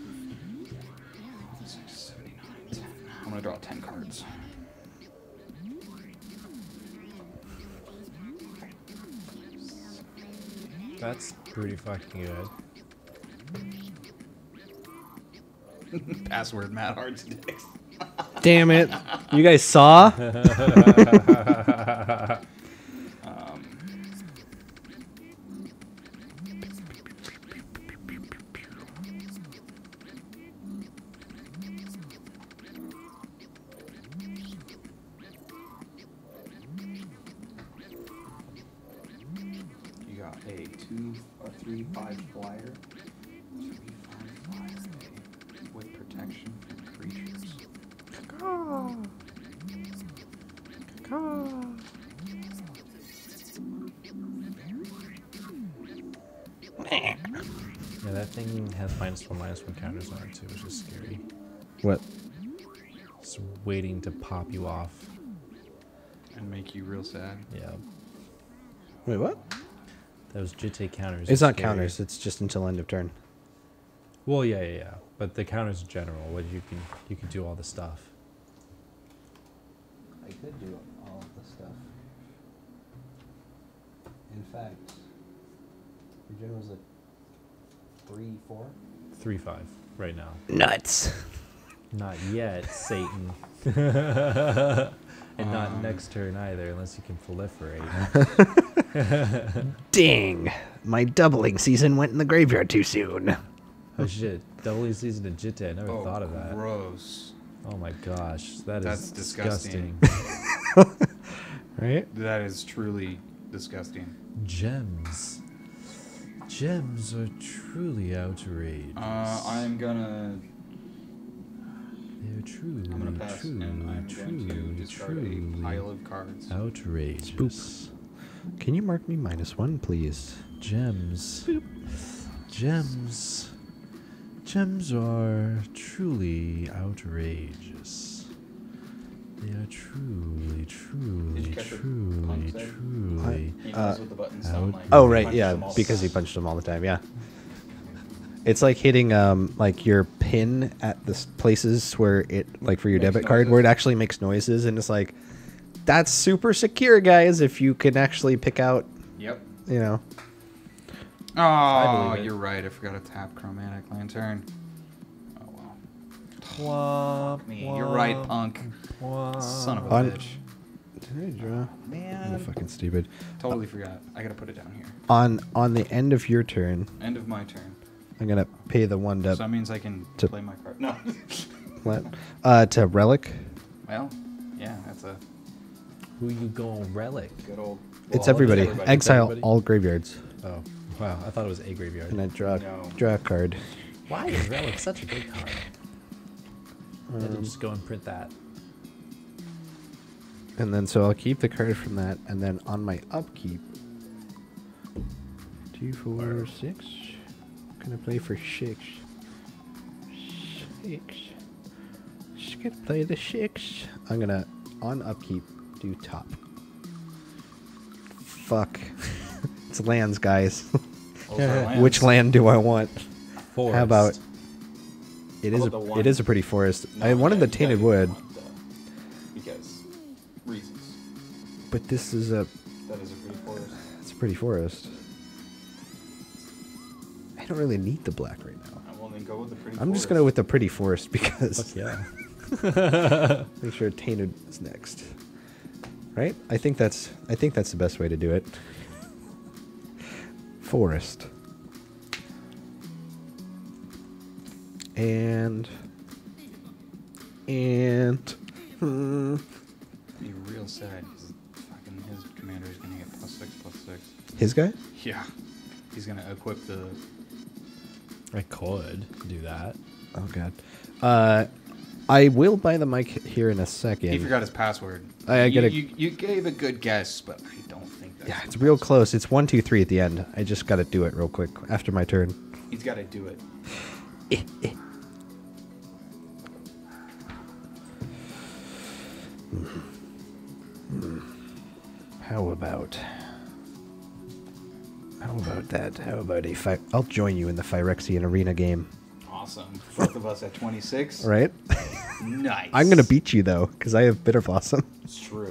six, seven, eight, nine, ten. I'm going to draw ten cards. That's pretty fucking good. Password Matt Hard Sticks. Damn it! You guys saw? Um, got a two or three five flyer. Three five flyer with protection and creatures. Yeah, that thing has minus one, minus one counters on it too, which is scary. What? It's waiting to pop you off. And make you real sad. Yeah. Wait, what? Those Jitte counters. It's are not scary. counters. It's just until end of turn. Well, yeah, yeah, yeah. But the counters in general, what you can you can do all the stuff. I could do all of the stuff. In fact, your gen was a three, four? Three five right now. Nuts. Not yet, Satan. And not Um. next turn either, unless you can proliferate. Ding! My doubling season went in the graveyard too soon. Oh shit, doubling season of Jitte. I never Oh, thought of that. gross. Oh my gosh, that That's is disgusting. disgusting. Right? That is truly disgusting. Gems. Gems are truly outrageous. Uh, I'm gonna. They're truly, I'm gonna pass, truly, and I'm truly, going to discard truly a pile of cards. outrageous. Can you mark me minus one, please? Gems. Gems. Gems are truly outrageous. They are truly, truly, Did you catch what truly, Punk said? truly. He Uh, knows what the buttons out- sound like. Oh, He right, punches yeah, them all the because he time. punched them all the time, yeah. It's like hitting um like your pin at the s- places where it like for your Makes debit card where it noises. actually makes noises, and it's like that's super secure, guys. If you can actually pick out, Yep. you know. Oh, believe it. you're right. I forgot to tap Chromatic Lantern. Oh well. Womp, Me, you're right, womp, punk. womp. Son of a On- bitch. Did I draw? I'm Man. fucking stupid. Totally forgot. I gotta put it down here. On on the end of your turn, End of my turn. I'm gonna pay the one So to that means I can to- play my card. No. what? Uh, to relic. Well, yeah, that's a Who you going relic? good old. It's well, everybody. everybody. Exile Everybody? all graveyards, Oh, wow. I thought it was a graveyard. and then draw No. draw a card. Why is relic such a good card? I had to Um, just go and print that. And then so I'll keep the card from that, and then on my upkeep, two, four, six. Gonna play for six. Six. Just gonna play the six. I'm gonna on upkeep do top. Fuck. It's lands, guys. Those are lands. Which land do I want? Forest. How about? It is How a about the one- it is a pretty forest. No, I wanted yeah, the you gotta tainted get wood, one, though, because reasons. but this is a That is a pretty forest. it's a pretty forest. I don't really need the black right now. I will then go with the pretty. I'm just forest. gonna with the pretty forest because Fuck yeah. make sure tainted is next. Right? I think that's I think that's the best way to do it. Forest. And and hmm, Be real sad because fucking his commander is gonna get plus six, plus six. his guy? Yeah. He's gonna equip the. I could do that. Oh god. Uh I will buy the mic here in a second. He forgot his password. I- I you, gotta- you, you gave a good guess, but I don't think that's. Yeah, the it's real password. close. It's one, two, three at the end. I just gotta do it real quick after my turn. He's got to do it. How about How about that? How about a fi- I'll join you in the Phyrexian arena game, Awesome. Both of us at twenty-six. right? Nice. I'm gonna beat you though, because I have Bitter Blossom. It's true.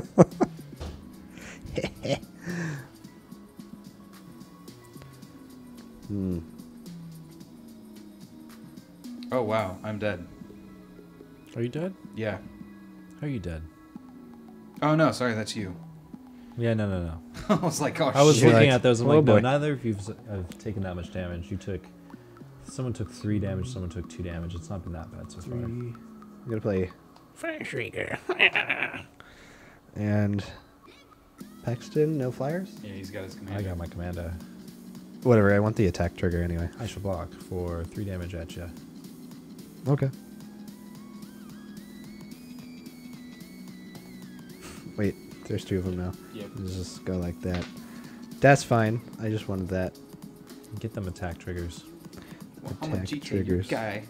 Hmm. Oh wow, I'm dead. Are you dead? Yeah. Are you dead? Oh no, sorry, that's you. Yeah, no, no, no. I was like, oh I was shit. You're looking like, at those. I'm oh like, no, boy. neither of you have taken that much damage. You took. Someone took three damage. Someone took two damage. It's not been that bad so far. Three. I'm gonna play Fire Shrieker and Paxton, no flyers? Yeah, he's got his command. I got my commando. Whatever, I want the attack trigger anyway. I shall block for three damage at you. Okay. Wait, there's two of them now. Yep. Let's just go like that. That's fine. I just wanted that. Get them attack triggers. Well, I'm a Attack G T triggers. guy.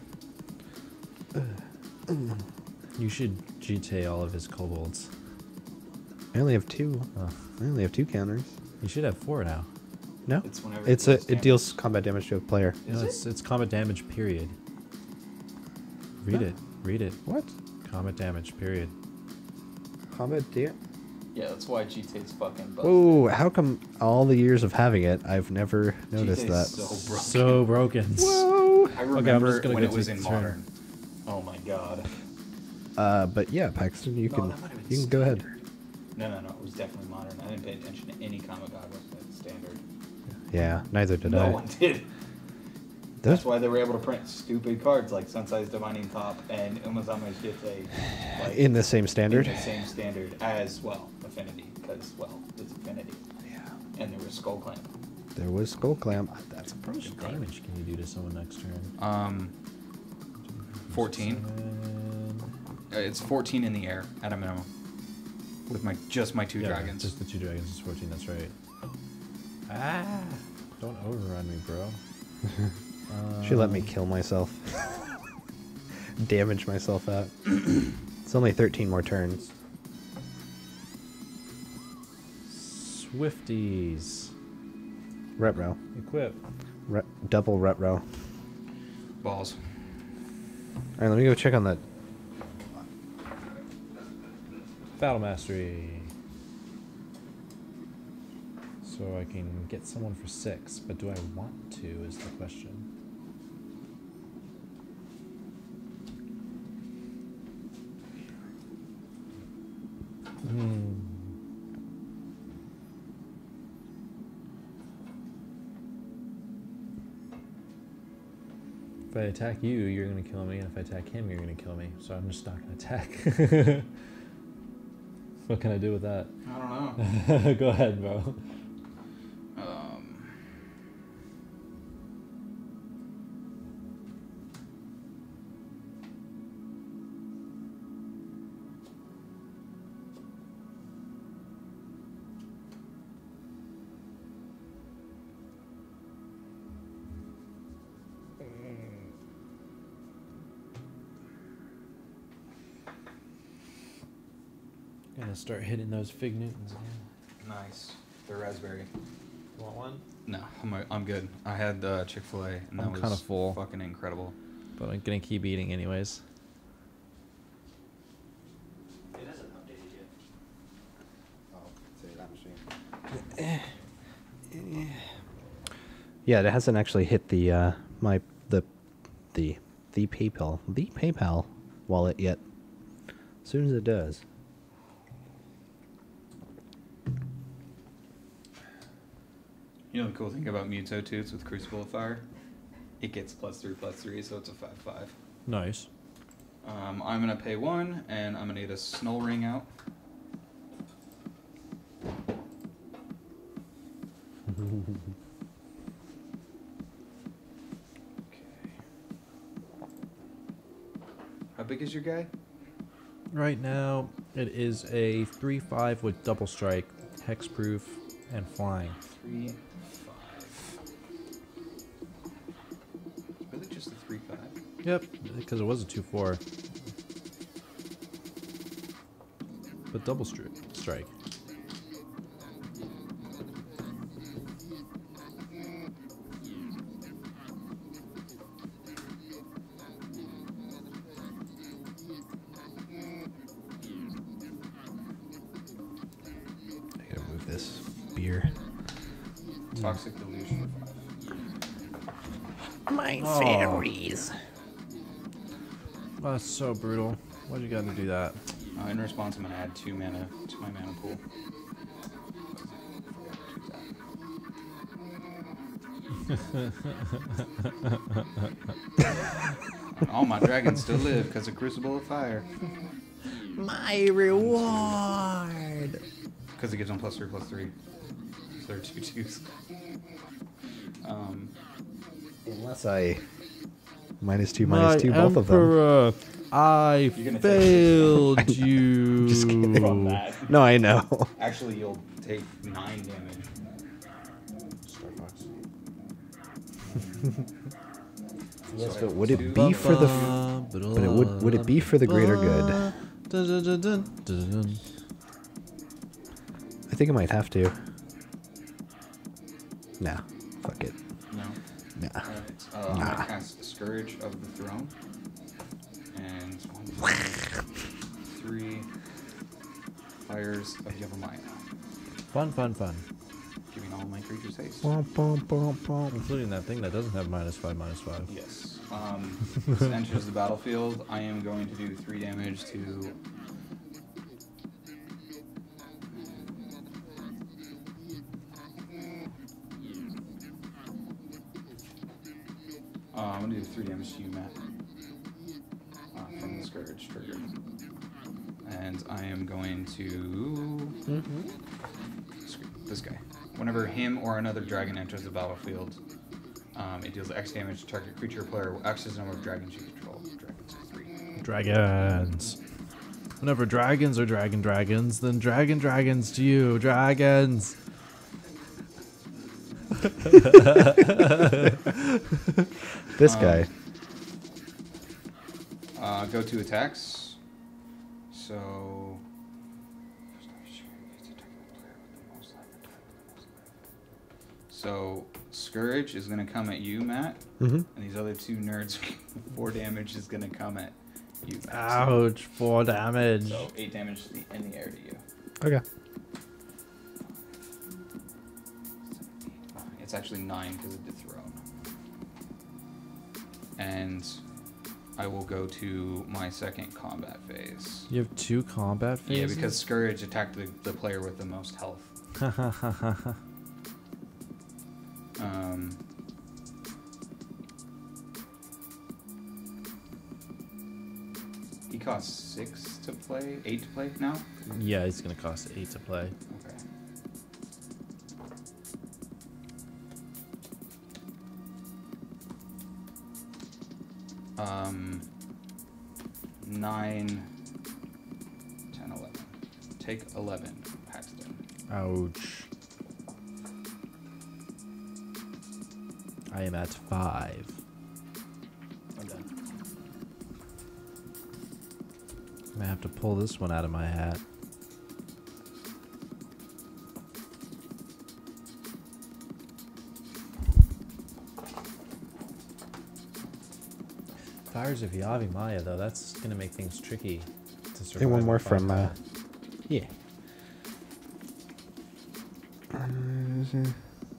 You should G T A all of his kobolds. I only have two. Oh. I only have two counters. You should have four now. No, It's whenever it's it a deals it damage. deals combat damage to a player. No, it's it's combat damage. Period. Read No. it. Read it. What? Combat damage. Period. Combat damage? Yeah, that's why G T A's fucking busted. Whoa! How come all the years of having it, I've never noticed G T A's that? so broken. So broken. Whoa! I I'm remember just gonna when go it was take in the turn. modern. Oh my god. Uh, but yeah, Paxton, you No, can that might have been you can go ahead. standard. No, no, no. It was definitely modern. I didn't pay attention to any comic I was at standard. Yeah, neither did no I. one did. Those- That's why they were able to print stupid cards like Sensei's Divining Top and Umazame's Gite like, in the same standard. in the same standard as well, Affinity, because, well, it's Affinity. Yeah. And there was Skull Clamp. There was Skull Clamp. That's a How broken much card. damage can you do to someone next turn? Um, fourteen. Seven. Uh, It's fourteen in the air at a minimum. With my just my two Yeah, dragons. Just the two dragons is fourteen. That's right. Ah! Don't overrun me, bro. She let me Um, kill myself. Damage myself out. It's only thirteen more turns. Swifties. Retro. Equip. Re- double retro. Balls. Alright, let me go check on that. Battle Mastery. So I can get someone for six, but do I want to is the question. Hmm. If I attack you, you're gonna kill me, and if I attack him, you're gonna kill me. So I'm just not gonna attack. What can I do with that? I don't know. Go ahead, bro. Um, Gonna start hitting those Fig Newtons again. nice. The raspberry. You want one? No, I'm, I'm good. I had uh, Chick-fil-A and that I'm was kinda full. fucking incredible. But I'm gonna keep eating anyways. It hasn't updated yet. Oh, yeah, it hasn't actually hit the uh, my the the the PayPal the PayPal wallet yet. As soon as it does. You know the cool thing about Muto too, it's with Crucible of Fire. It gets plus three, plus three, so it's a five five. Nice. Um, I'm gonna pay one, and I'm gonna get a Snull Ring out. Okay. How big is your guy? Right now, it is a three five with double strike, hexproof, and flying. Three, five. It's really just a three five. Yep, because it was a two four. But double stri- strike. I gotta move this beer. Toxic Delusion for five. My Oh. fairies. Oh, that's so brutal. Why'd you gotta do that? Uh, in response, I'm gonna add two mana to my mana pool. All my dragons still live because of Crucible of Fire. My reward. because it gives them plus three, plus three. So they're two twos. Um, Unless I minus two, minus two, both of them. Emperor, I You're gonna take- failed you. Just kidding. from that. No, I know. Actually, you'll take nine damage. Starbucks. Yes, So I but have would it two- be for the? F- but it would would it be for the greater good? I think I might have to. Nah, fuck it. No. Nah. Alright. Uh, I'm Nah. gonna cast Scourge of the Throne. And one, two, three fires of Yavimaya. Fun, fun, fun. Giving all my creatures haste. Bum, bum, bum, bum. Including that thing that doesn't have minus five, minus five. Yes. Um, this enters the battlefield. I am going to do three damage to. Uh, I'm going to do three damage to you, Matt. Uh, from the Scourge trigger. And I am going to. Screw this guy. Whenever him or another dragon enters the battlefield, um, it deals X damage to target creature or player. X is the number of dragons you control. Dragons are three. Dragons. Whenever dragons are dragon dragons, then dragon dragons to you, dragons. This Um, guy. Uh, go to attacks. So. So, Scourge is going to come at you, Matt. Mm-hmm. And these other two nerds, four damage is going to come at you, Matt. Ouch, four damage. So, eight damage in the air to you. Okay. It's actually nine because of the throne. And I will go to my second combat phase. You have two combat Yeah, phases? because Scourge attacked the, the player with the most health. Um, he costs six to play, eight to play now? Yeah, it's gonna cost eight to play. Okay. Um, nine, ten, eleven. Take eleven, Paxton. Ouch. I am at five. I'm done. I'm gonna have to pull this one out of my hat. Fires of Yavimaya, though, that's gonna make things tricky to survive. And one more in from, uh, combat. yeah. Is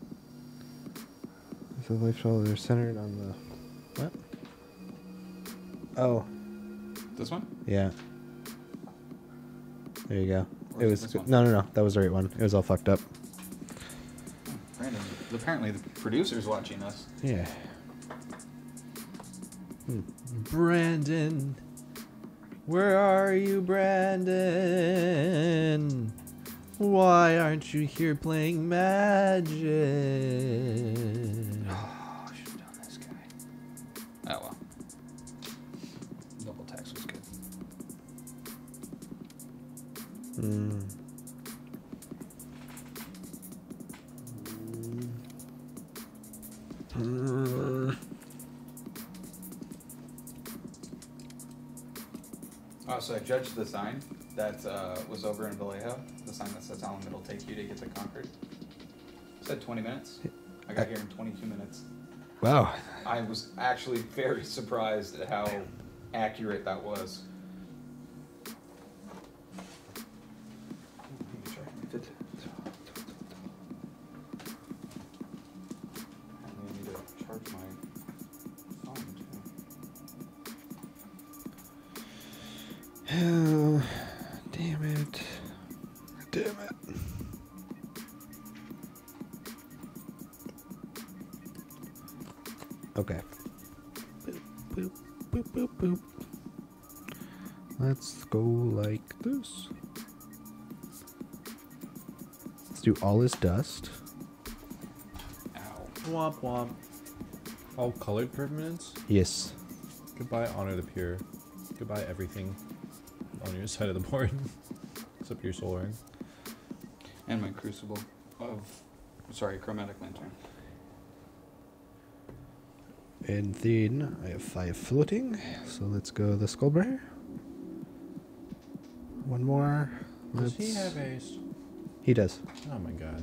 the life shell centered on the what? Oh, This one? yeah. There you go. Or It is was this good. one? No, no, no. That was the right one. It was all fucked up. Brandon, apparently the producer's watching us. Yeah. Brandon, where are you, Brandon? Why aren't you here playing Magic? Oh, I should have done this guy. Oh well. Double tax was good. Mm. Mm. Oh, so I judged the sign that uh, was over in Vallejo. The sign that says how long it'll take you to get to Concord. It said twenty minutes. I got here in twenty-two minutes. Wow. I was actually very surprised at how accurate that was. I need to charge my phone too. Oh, damn it. Damn it. Okay. Boop, boop, boop, boop, boop. Let's go like this. Let's do all is dust. Ow. Womp womp. All colored permanents? Yes. Goodbye, Honor the Pure. Goodbye, everything on your side of the board. Except your soul ring. And my crucible of, sorry, chromatic lantern. And then I have five floating. So let's go the Skullbearer. One more. Does he Let's- have haste? He does. Oh my god.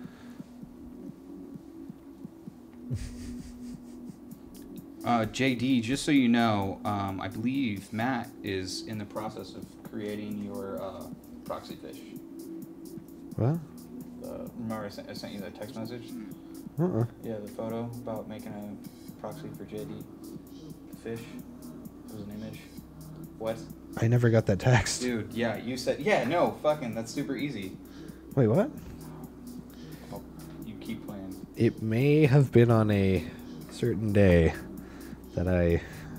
Uh, J D, just so you know, um, I believe Matt is in the process of creating your uh, proxy fish. What? Uh, remember I sent, I sent you that text message? Uh-uh. Yeah, the photo about making a proxy for J D. The fish. It was an image. What? I never got that text. Dude, yeah, you said, yeah, no, fucking, that's super easy. Wait, what? Oh, you keep playing. It may have been on a certain day that I...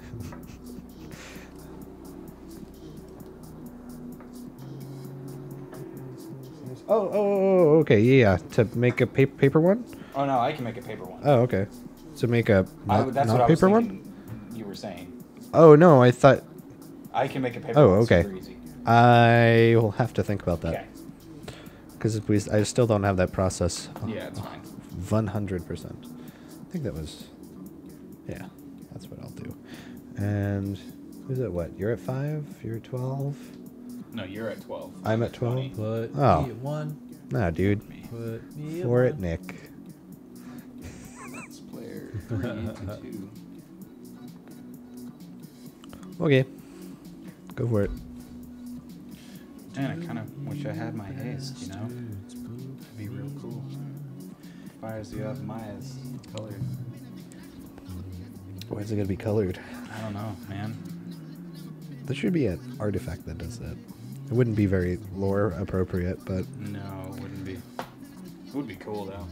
Oh, oh, oh, okay, yeah, yeah. To make a paper paper one? Oh, no, I can make a paper one. Oh, okay. To make a I, not, that's not what I was paper thinking one? you were saying. Oh, no, I thought... I can make a paper Oh, one okay. super easy. I will have to think about that. Okay. Because I still don't have that process. Yeah, it's fine. one hundred percent. I think that was... Yeah, that's what I'll do. And... Who's at what? You're at five? You're at twelve? No, you're at twelve. I'm at twelve? twenty. Put Oh. me at one. Nah, dude. Put me at Four at one. Nick. That's player three to two. Okay. Go for it. Man, I kind of wish I had my haste, you know? It'd be real cool. Fires do you have Maya's colored? Why is it going to be colored? I don't know, man. There should be an artifact that does that. It wouldn't be very lore appropriate, but... No, it wouldn't be. It would be cool, though.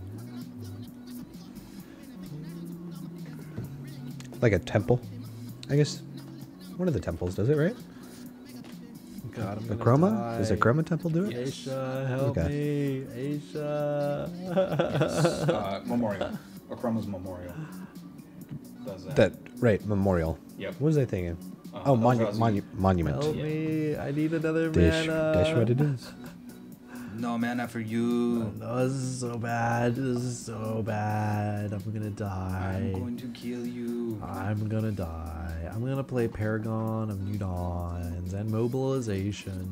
Like a temple. I guess one of the temples does it, right? God, I'm The gonna Chroma? die. Does the Chroma temple do it? Aisha, help Okay. me. Aisha. uh, Memorial. Ochroma's Memorial. Does that. That, right, memorial. Yep. What was I thinking? Uh, oh, those monu- are- monu- monument. Help Yeah. me. I need another Dish, mana. dish what it is. No mana for you. No, this is so bad. This is so bad. I'm gonna die. I'm going to kill you. I'm gonna die. I'm gonna play Paragon of New Dawns and Mobilization.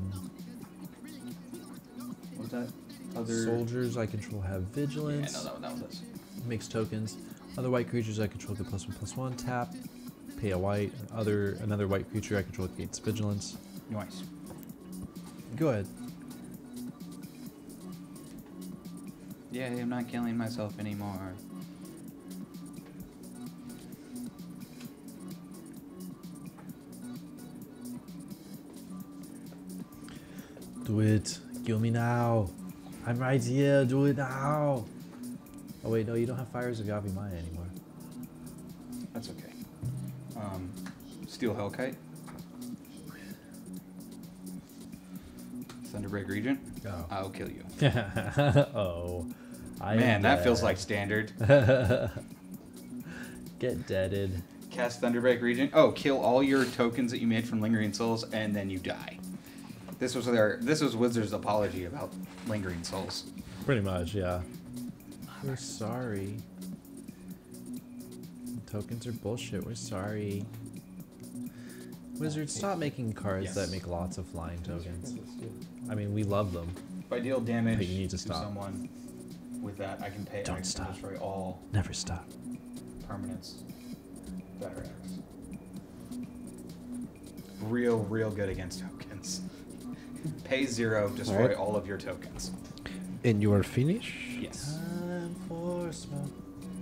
What's that? Other Soldiers I control have Yeah, Vigilance. no, that, that was this. Makes tokens. Other white creatures I control get plus one plus one. Tap. Pay a white. Other another white creature I control gains Vigilance. Nice. Go ahead. Yeah, I'm not killing myself anymore. Do it. Kill me now. I'm right here. Do it now. Oh wait, no, you don't have Fires of Gavi Maya anymore. That's okay. Um, Steel Hellkite. Thunderbreak Regent. Oh. I'll kill you. oh. I Man, am that feels dead. like standard. Get deaded. Cast Thunderbreak Regent. Oh, kill all your tokens that you made from Lingering Souls, and then you die. This was their. This was Wizards' apology about Lingering Souls. Pretty much, yeah. We're sorry. Tokens are bullshit. We're sorry. Wizards, stop making cards Yes. that make lots of flying tokens. I mean, we love them. If I deal damage But you need to to stop. someone with that, I can pay. Don't I can stop. destroy all Never stop. permanents that are X. Real, real good against tokens. Pay zero, destroy Alright. all of your tokens. In your finish? Yes. Time for smoke.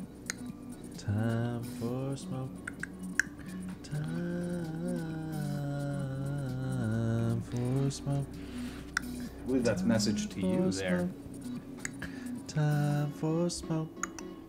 Time for smoke. Time for smoke. I believe that's message to you For there. smoke. Time for smoke.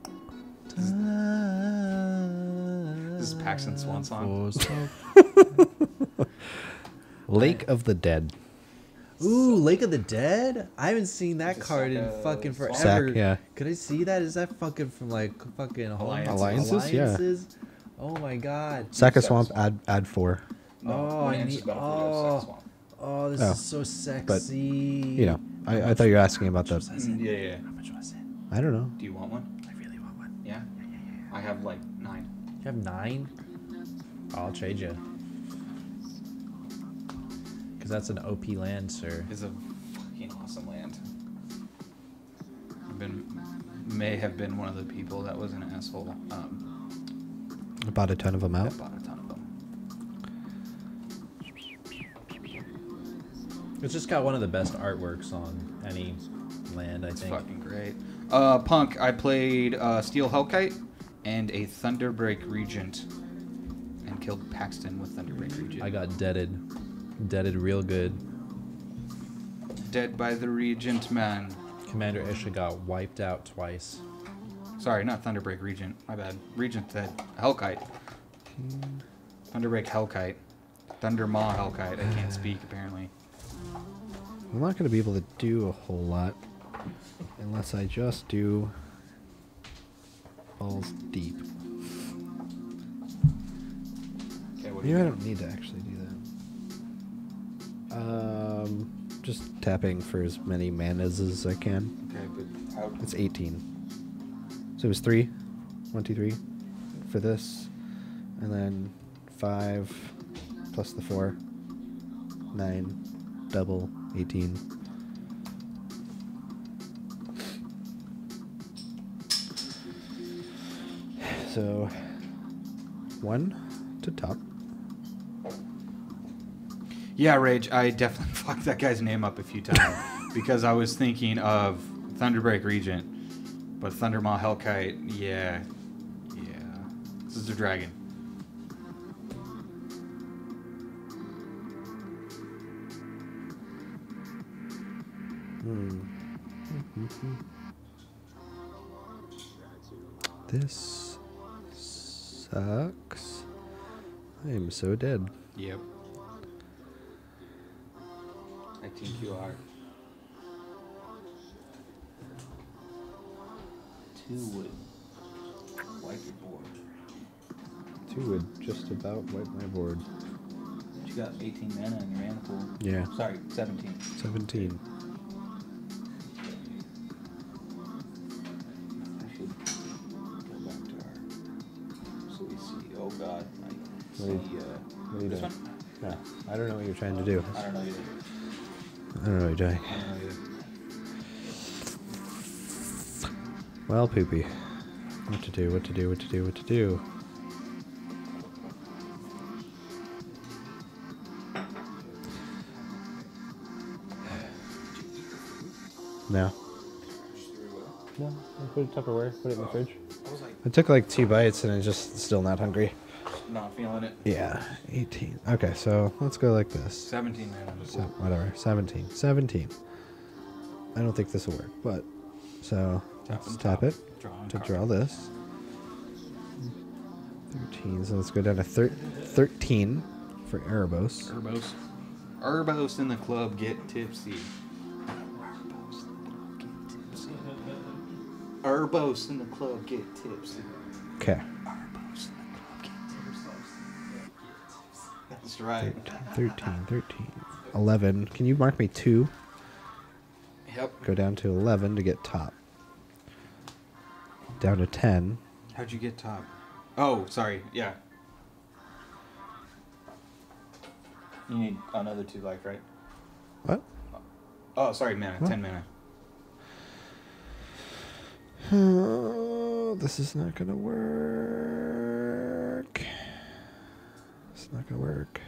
Time This is Paxton Swansong. for smoke. Lake of the Dead. Ooh, Lake of the Dead? I haven't seen that Just card in like a fucking swamp. forever. Sack, yeah. Could I see that? Is that fucking from like fucking home- Alliances. Alliances, yeah. Alliances? Oh my god. Sack a Sack swamp, swamp. add add four. No, Oh, when I it enters need- the battlefield, you have oh. Sack Swamp. Oh, this Oh, is so sexy. You know, I, I thought you were asking about the. Mm, yeah, yeah. How much was it? I don't know. Do you want one? I really want one. Yeah. I have like nine. You have nine? I'll trade you. Because that's an O P land, sir. It's a fucking awesome land. I've been, may have been one of the people that was an asshole. Um, I bought a ton of them out. that bought a ton of them. It's just got one of the best artworks on any land, I It's think. fucking great. Uh, Punk, I played uh, Steel Hellkite and a Thunderbreak Regent and killed Paxton with Thunderbreak Regent. I got deaded. Deaded real good. Dead by the Regent, man. Commander Isha got wiped out twice. Sorry, not Thunderbreak Regent. My bad. Regent dead. Hellkite. Thunderbreak Hellkite. Thunder Maw Hellkite. I can't speak, apparently. I'm not going to be able to do a whole lot unless I just do balls deep. Okay, what do Maybe you I don't need to actually do that. Um, just tapping for as many manas as I can. Okay, but how... It's eighteen. So it was three. One, two, three for this. And then five plus the four. Nine. Double. eighteen. So one to top. Yeah, Rage, I definitely fucked that guy's name up a few times because I was thinking of Thunderbreak Regent, but Thundermaw Hellkite, yeah, yeah. This is a dragon. Hmm. This sucks. I am so dead. Yep. I think you are. Two would wipe your board. Two would just about wipe my board. But you got eighteen mana in your mana pool. Yeah. Sorry, seventeen. seventeen. I should go back to our. So we see. Oh God, I see. Wait. Uh, What are you this doing? one? No, I don't know what you're trying to do. I don't know either. I don't know what you're doing. I don't know either. Well, poopy. What to do, what to do, what to do, what to do. No. No, I put it Tupperware, put it in the fridge. I was like, I took like two bites and I'm just still not hungry. not feeling it. Yeah, eighteen. Okay, so let's go like this. seventeen mana. in the So, pool. whatever, seventeen. seventeen. I don't think this will work, but so Tap let's and tap top. it Draw a to card. draw this. thirteen, so let's go down to thir- thirteen for Erebos. Urbos. Urbos in the club get tipsy. Urbos in the club get tipsy. Okay. Urbos in the club get tipsy. That's right. thirteen, thirteen, eleven. Can you mark me two? Yep. Go down to eleven to get top. Down to ten. How'd you get top? Oh, sorry. Yeah. You need another two life, right? What? Oh, sorry, mana. What? Ten mana. Oh, this is not gonna work. It's not gonna work.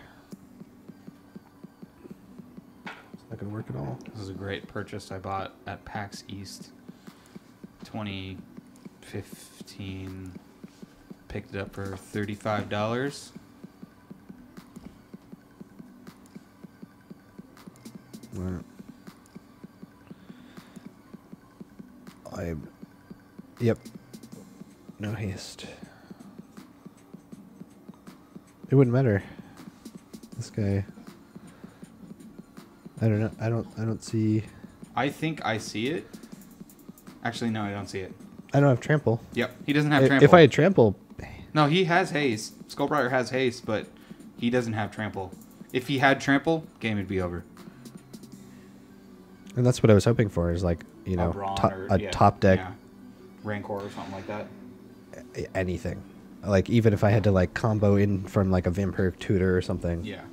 It's not gonna work at all. This is a great purchase I bought at PAX East twenty fifteen. Picked it up for thirty-five dollars. Well, I. Yep. No haste. It wouldn't matter. This guy. I don't know. I don't. I don't see. I think I see it. Actually, no, I don't see it. I don't have trample. Yep, he doesn't have I- trample. If I had trample, No, he has haste. Skullbriar has haste, but he doesn't have trample. If he had trample, game would be over. and that's what I was hoping for, is like you know a Brawn top, or, a yeah, top deck, yeah. Rancor or something like that. a- anything. Like even if I had to like combo in from like a Vampiric Tutor or something. Yeah.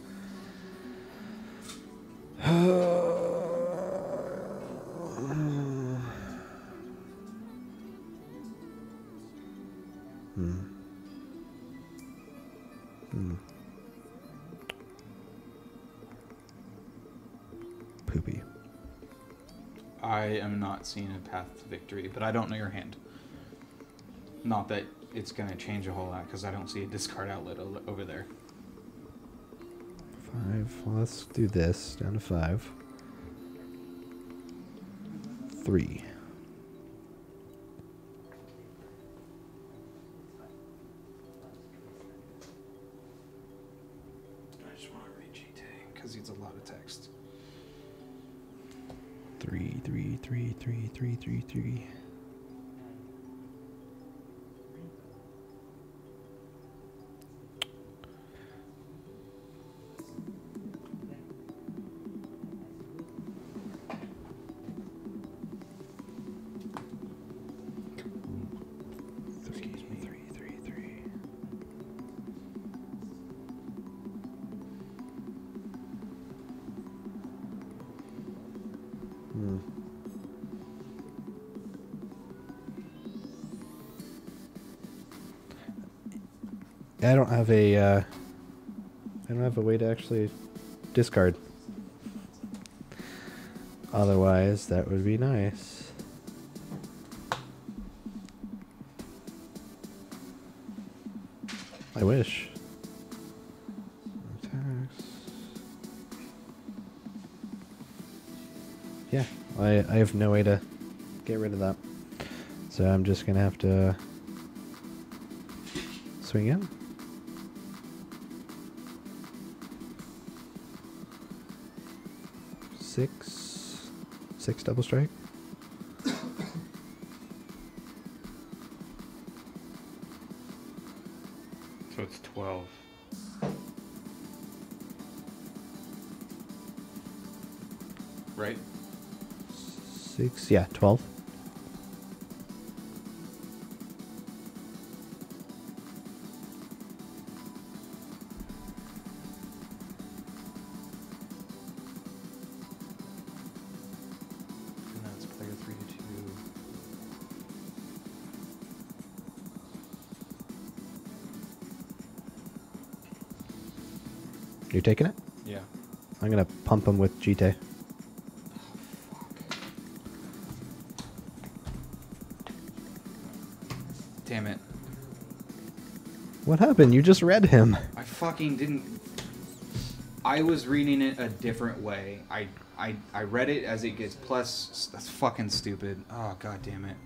Hmm. Hmm. Poopy. I am not seeing a path to victory, but I don't know your hand. Not that it's going to change a whole lot, because I don't see a discard outlet o- over there. Five. Well, let's do this. Down to five. Three. I just want to read G T A, because it's a lot of text. Three, three, three, three, three, three, three. Three, three, three, three. Hmm. I don't have a. Uh, I don't have a way to actually discard. Otherwise, that would be nice. I wish. Attacks. Yeah, I I have no way to get rid of that. So I'm just gonna have to swing in. Six, six double strike. So it's twelve. Right? Six, yeah, twelve. And that's player three to two. You taking it? Yeah. I'm gonna pump him with G T. Damn it. What happened? You just read him. I fucking didn't. I was reading it a different way. I I I read it as it gets plus. That's fucking stupid. Oh god damn it.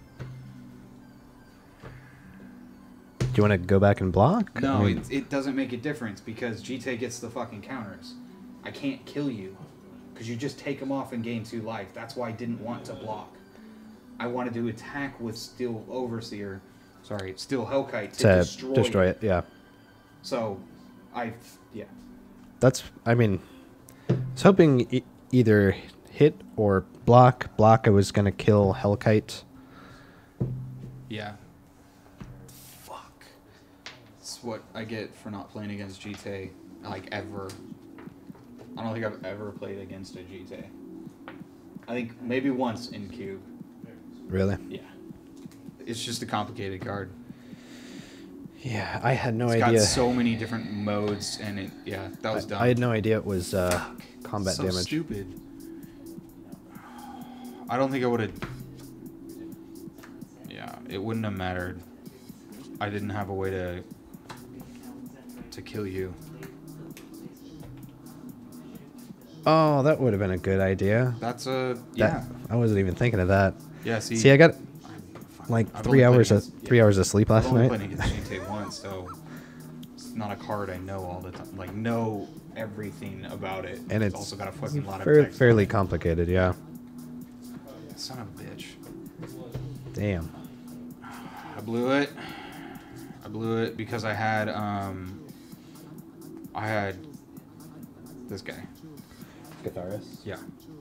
Do you want to go back and block? No, I mean, it, it doesn't make a difference because G T A gets the fucking counters. I can't kill you because you just take them off and gain two life. That's why I didn't want to block. I wanted to attack with Steel Overseer. Sorry, Steel Hellkite to, to destroy, destroy it. Yeah, So, I yeah. that's. I mean, I was hoping e- either hit or block. Block. I was gonna kill Hellkite. Yeah. Fuck. It's what I get for not playing against G T A, like, ever. I don't think I've ever played against a G T A. I think maybe once in Cube. Really? Yeah. It's just a complicated card. Yeah, I had no It's idea. got so many different modes, and it, yeah, that was I, dumb. I had no idea it was uh, combat so damage. stupid. I don't think I would have... Yeah, it wouldn't have mattered. I didn't have a way to... to kill you. Oh, that would have been a good idea. That's a... That, Yeah. I wasn't even thinking of that. Yeah, see... See, I got Fuck, like I've three only hours played of against- three yeah. hours of sleep last I've only night. played against G T A once, so it's not a card I know all the time. Like, know everything about it. And it's also got a fucking lot of fair- text. fairly complicated, yeah. Son of a bitch. Damn. I blew it. I blew it because I had um I had this guy. Catharis. Yeah.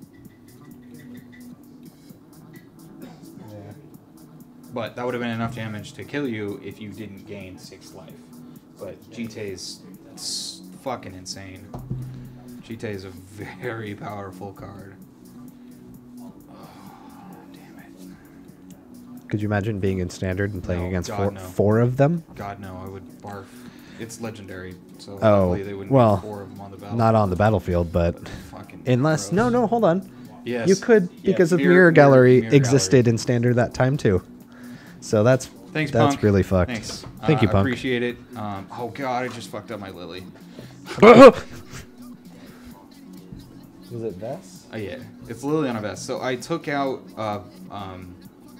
Yeah. But that would have been enough damage to kill you if you didn't gain six life. But Jite's s- fucking insane. Jite is a very powerful card. Oh, damn it. Could you imagine being in standard and playing No, against God, four, no. four of them? God, no, I would barf. It's legendary, so Oh, hopefully they wouldn't well, have four of them on the battlefield. Not on the battlefield, but Fucking unless gross. no, no, hold on. Yes. You could Yeah, because of mirror- mirror, mirror- gallery mirror existed gallery. in standard that time too. So that's Thanks, that's Punk. really fucked. Thanks. Thank Uh, you, I Punk. appreciate it. Um, oh god, I just fucked up my Lily. Was it Vess? Oh yeah, it's Lily on a vest. So I took out uh, um,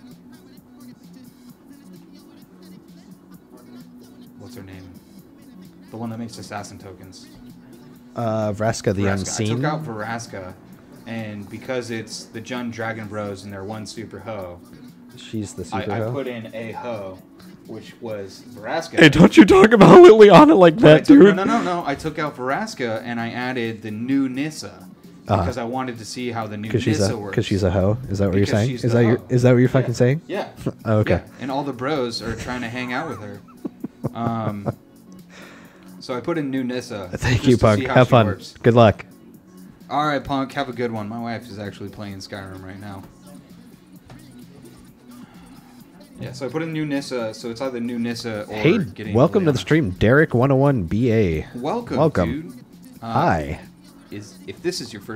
what's her name? The one that makes assassin tokens. Uh, Vraska the Vraska. I Unseen. took out Veraska, and because it's the Jund Dragon Bros and they're one super ho, She's the I, super I hoe. put in a ho, which was Veraska. Hey, don't you talk about Liliana like But I that, took, dude. No, no, no, no. I took out Veraska and I added the new Nissa because I wanted to see how the new Because she's Nissa a works. because she's a hoe. Is that what you're Because saying? she's Is the that your hoe. is that what you're fucking Yeah. saying? Yeah. Oh, okay. Yeah. And all the bros are trying to hang out with her. Um, so I put in new Nissa. Thank just you, to Punk. see how Have she fun. works. Good luck. All right, Punk. Have a good one. My wife is actually playing Skyrim right now. Yeah, so I put in new Nissa, so it's either new Nissa or Hey, getting. welcome to the Liliana. stream, Derek one oh one B A. Welcome, Welcome. dude. Uh, Hi. Is if this is your first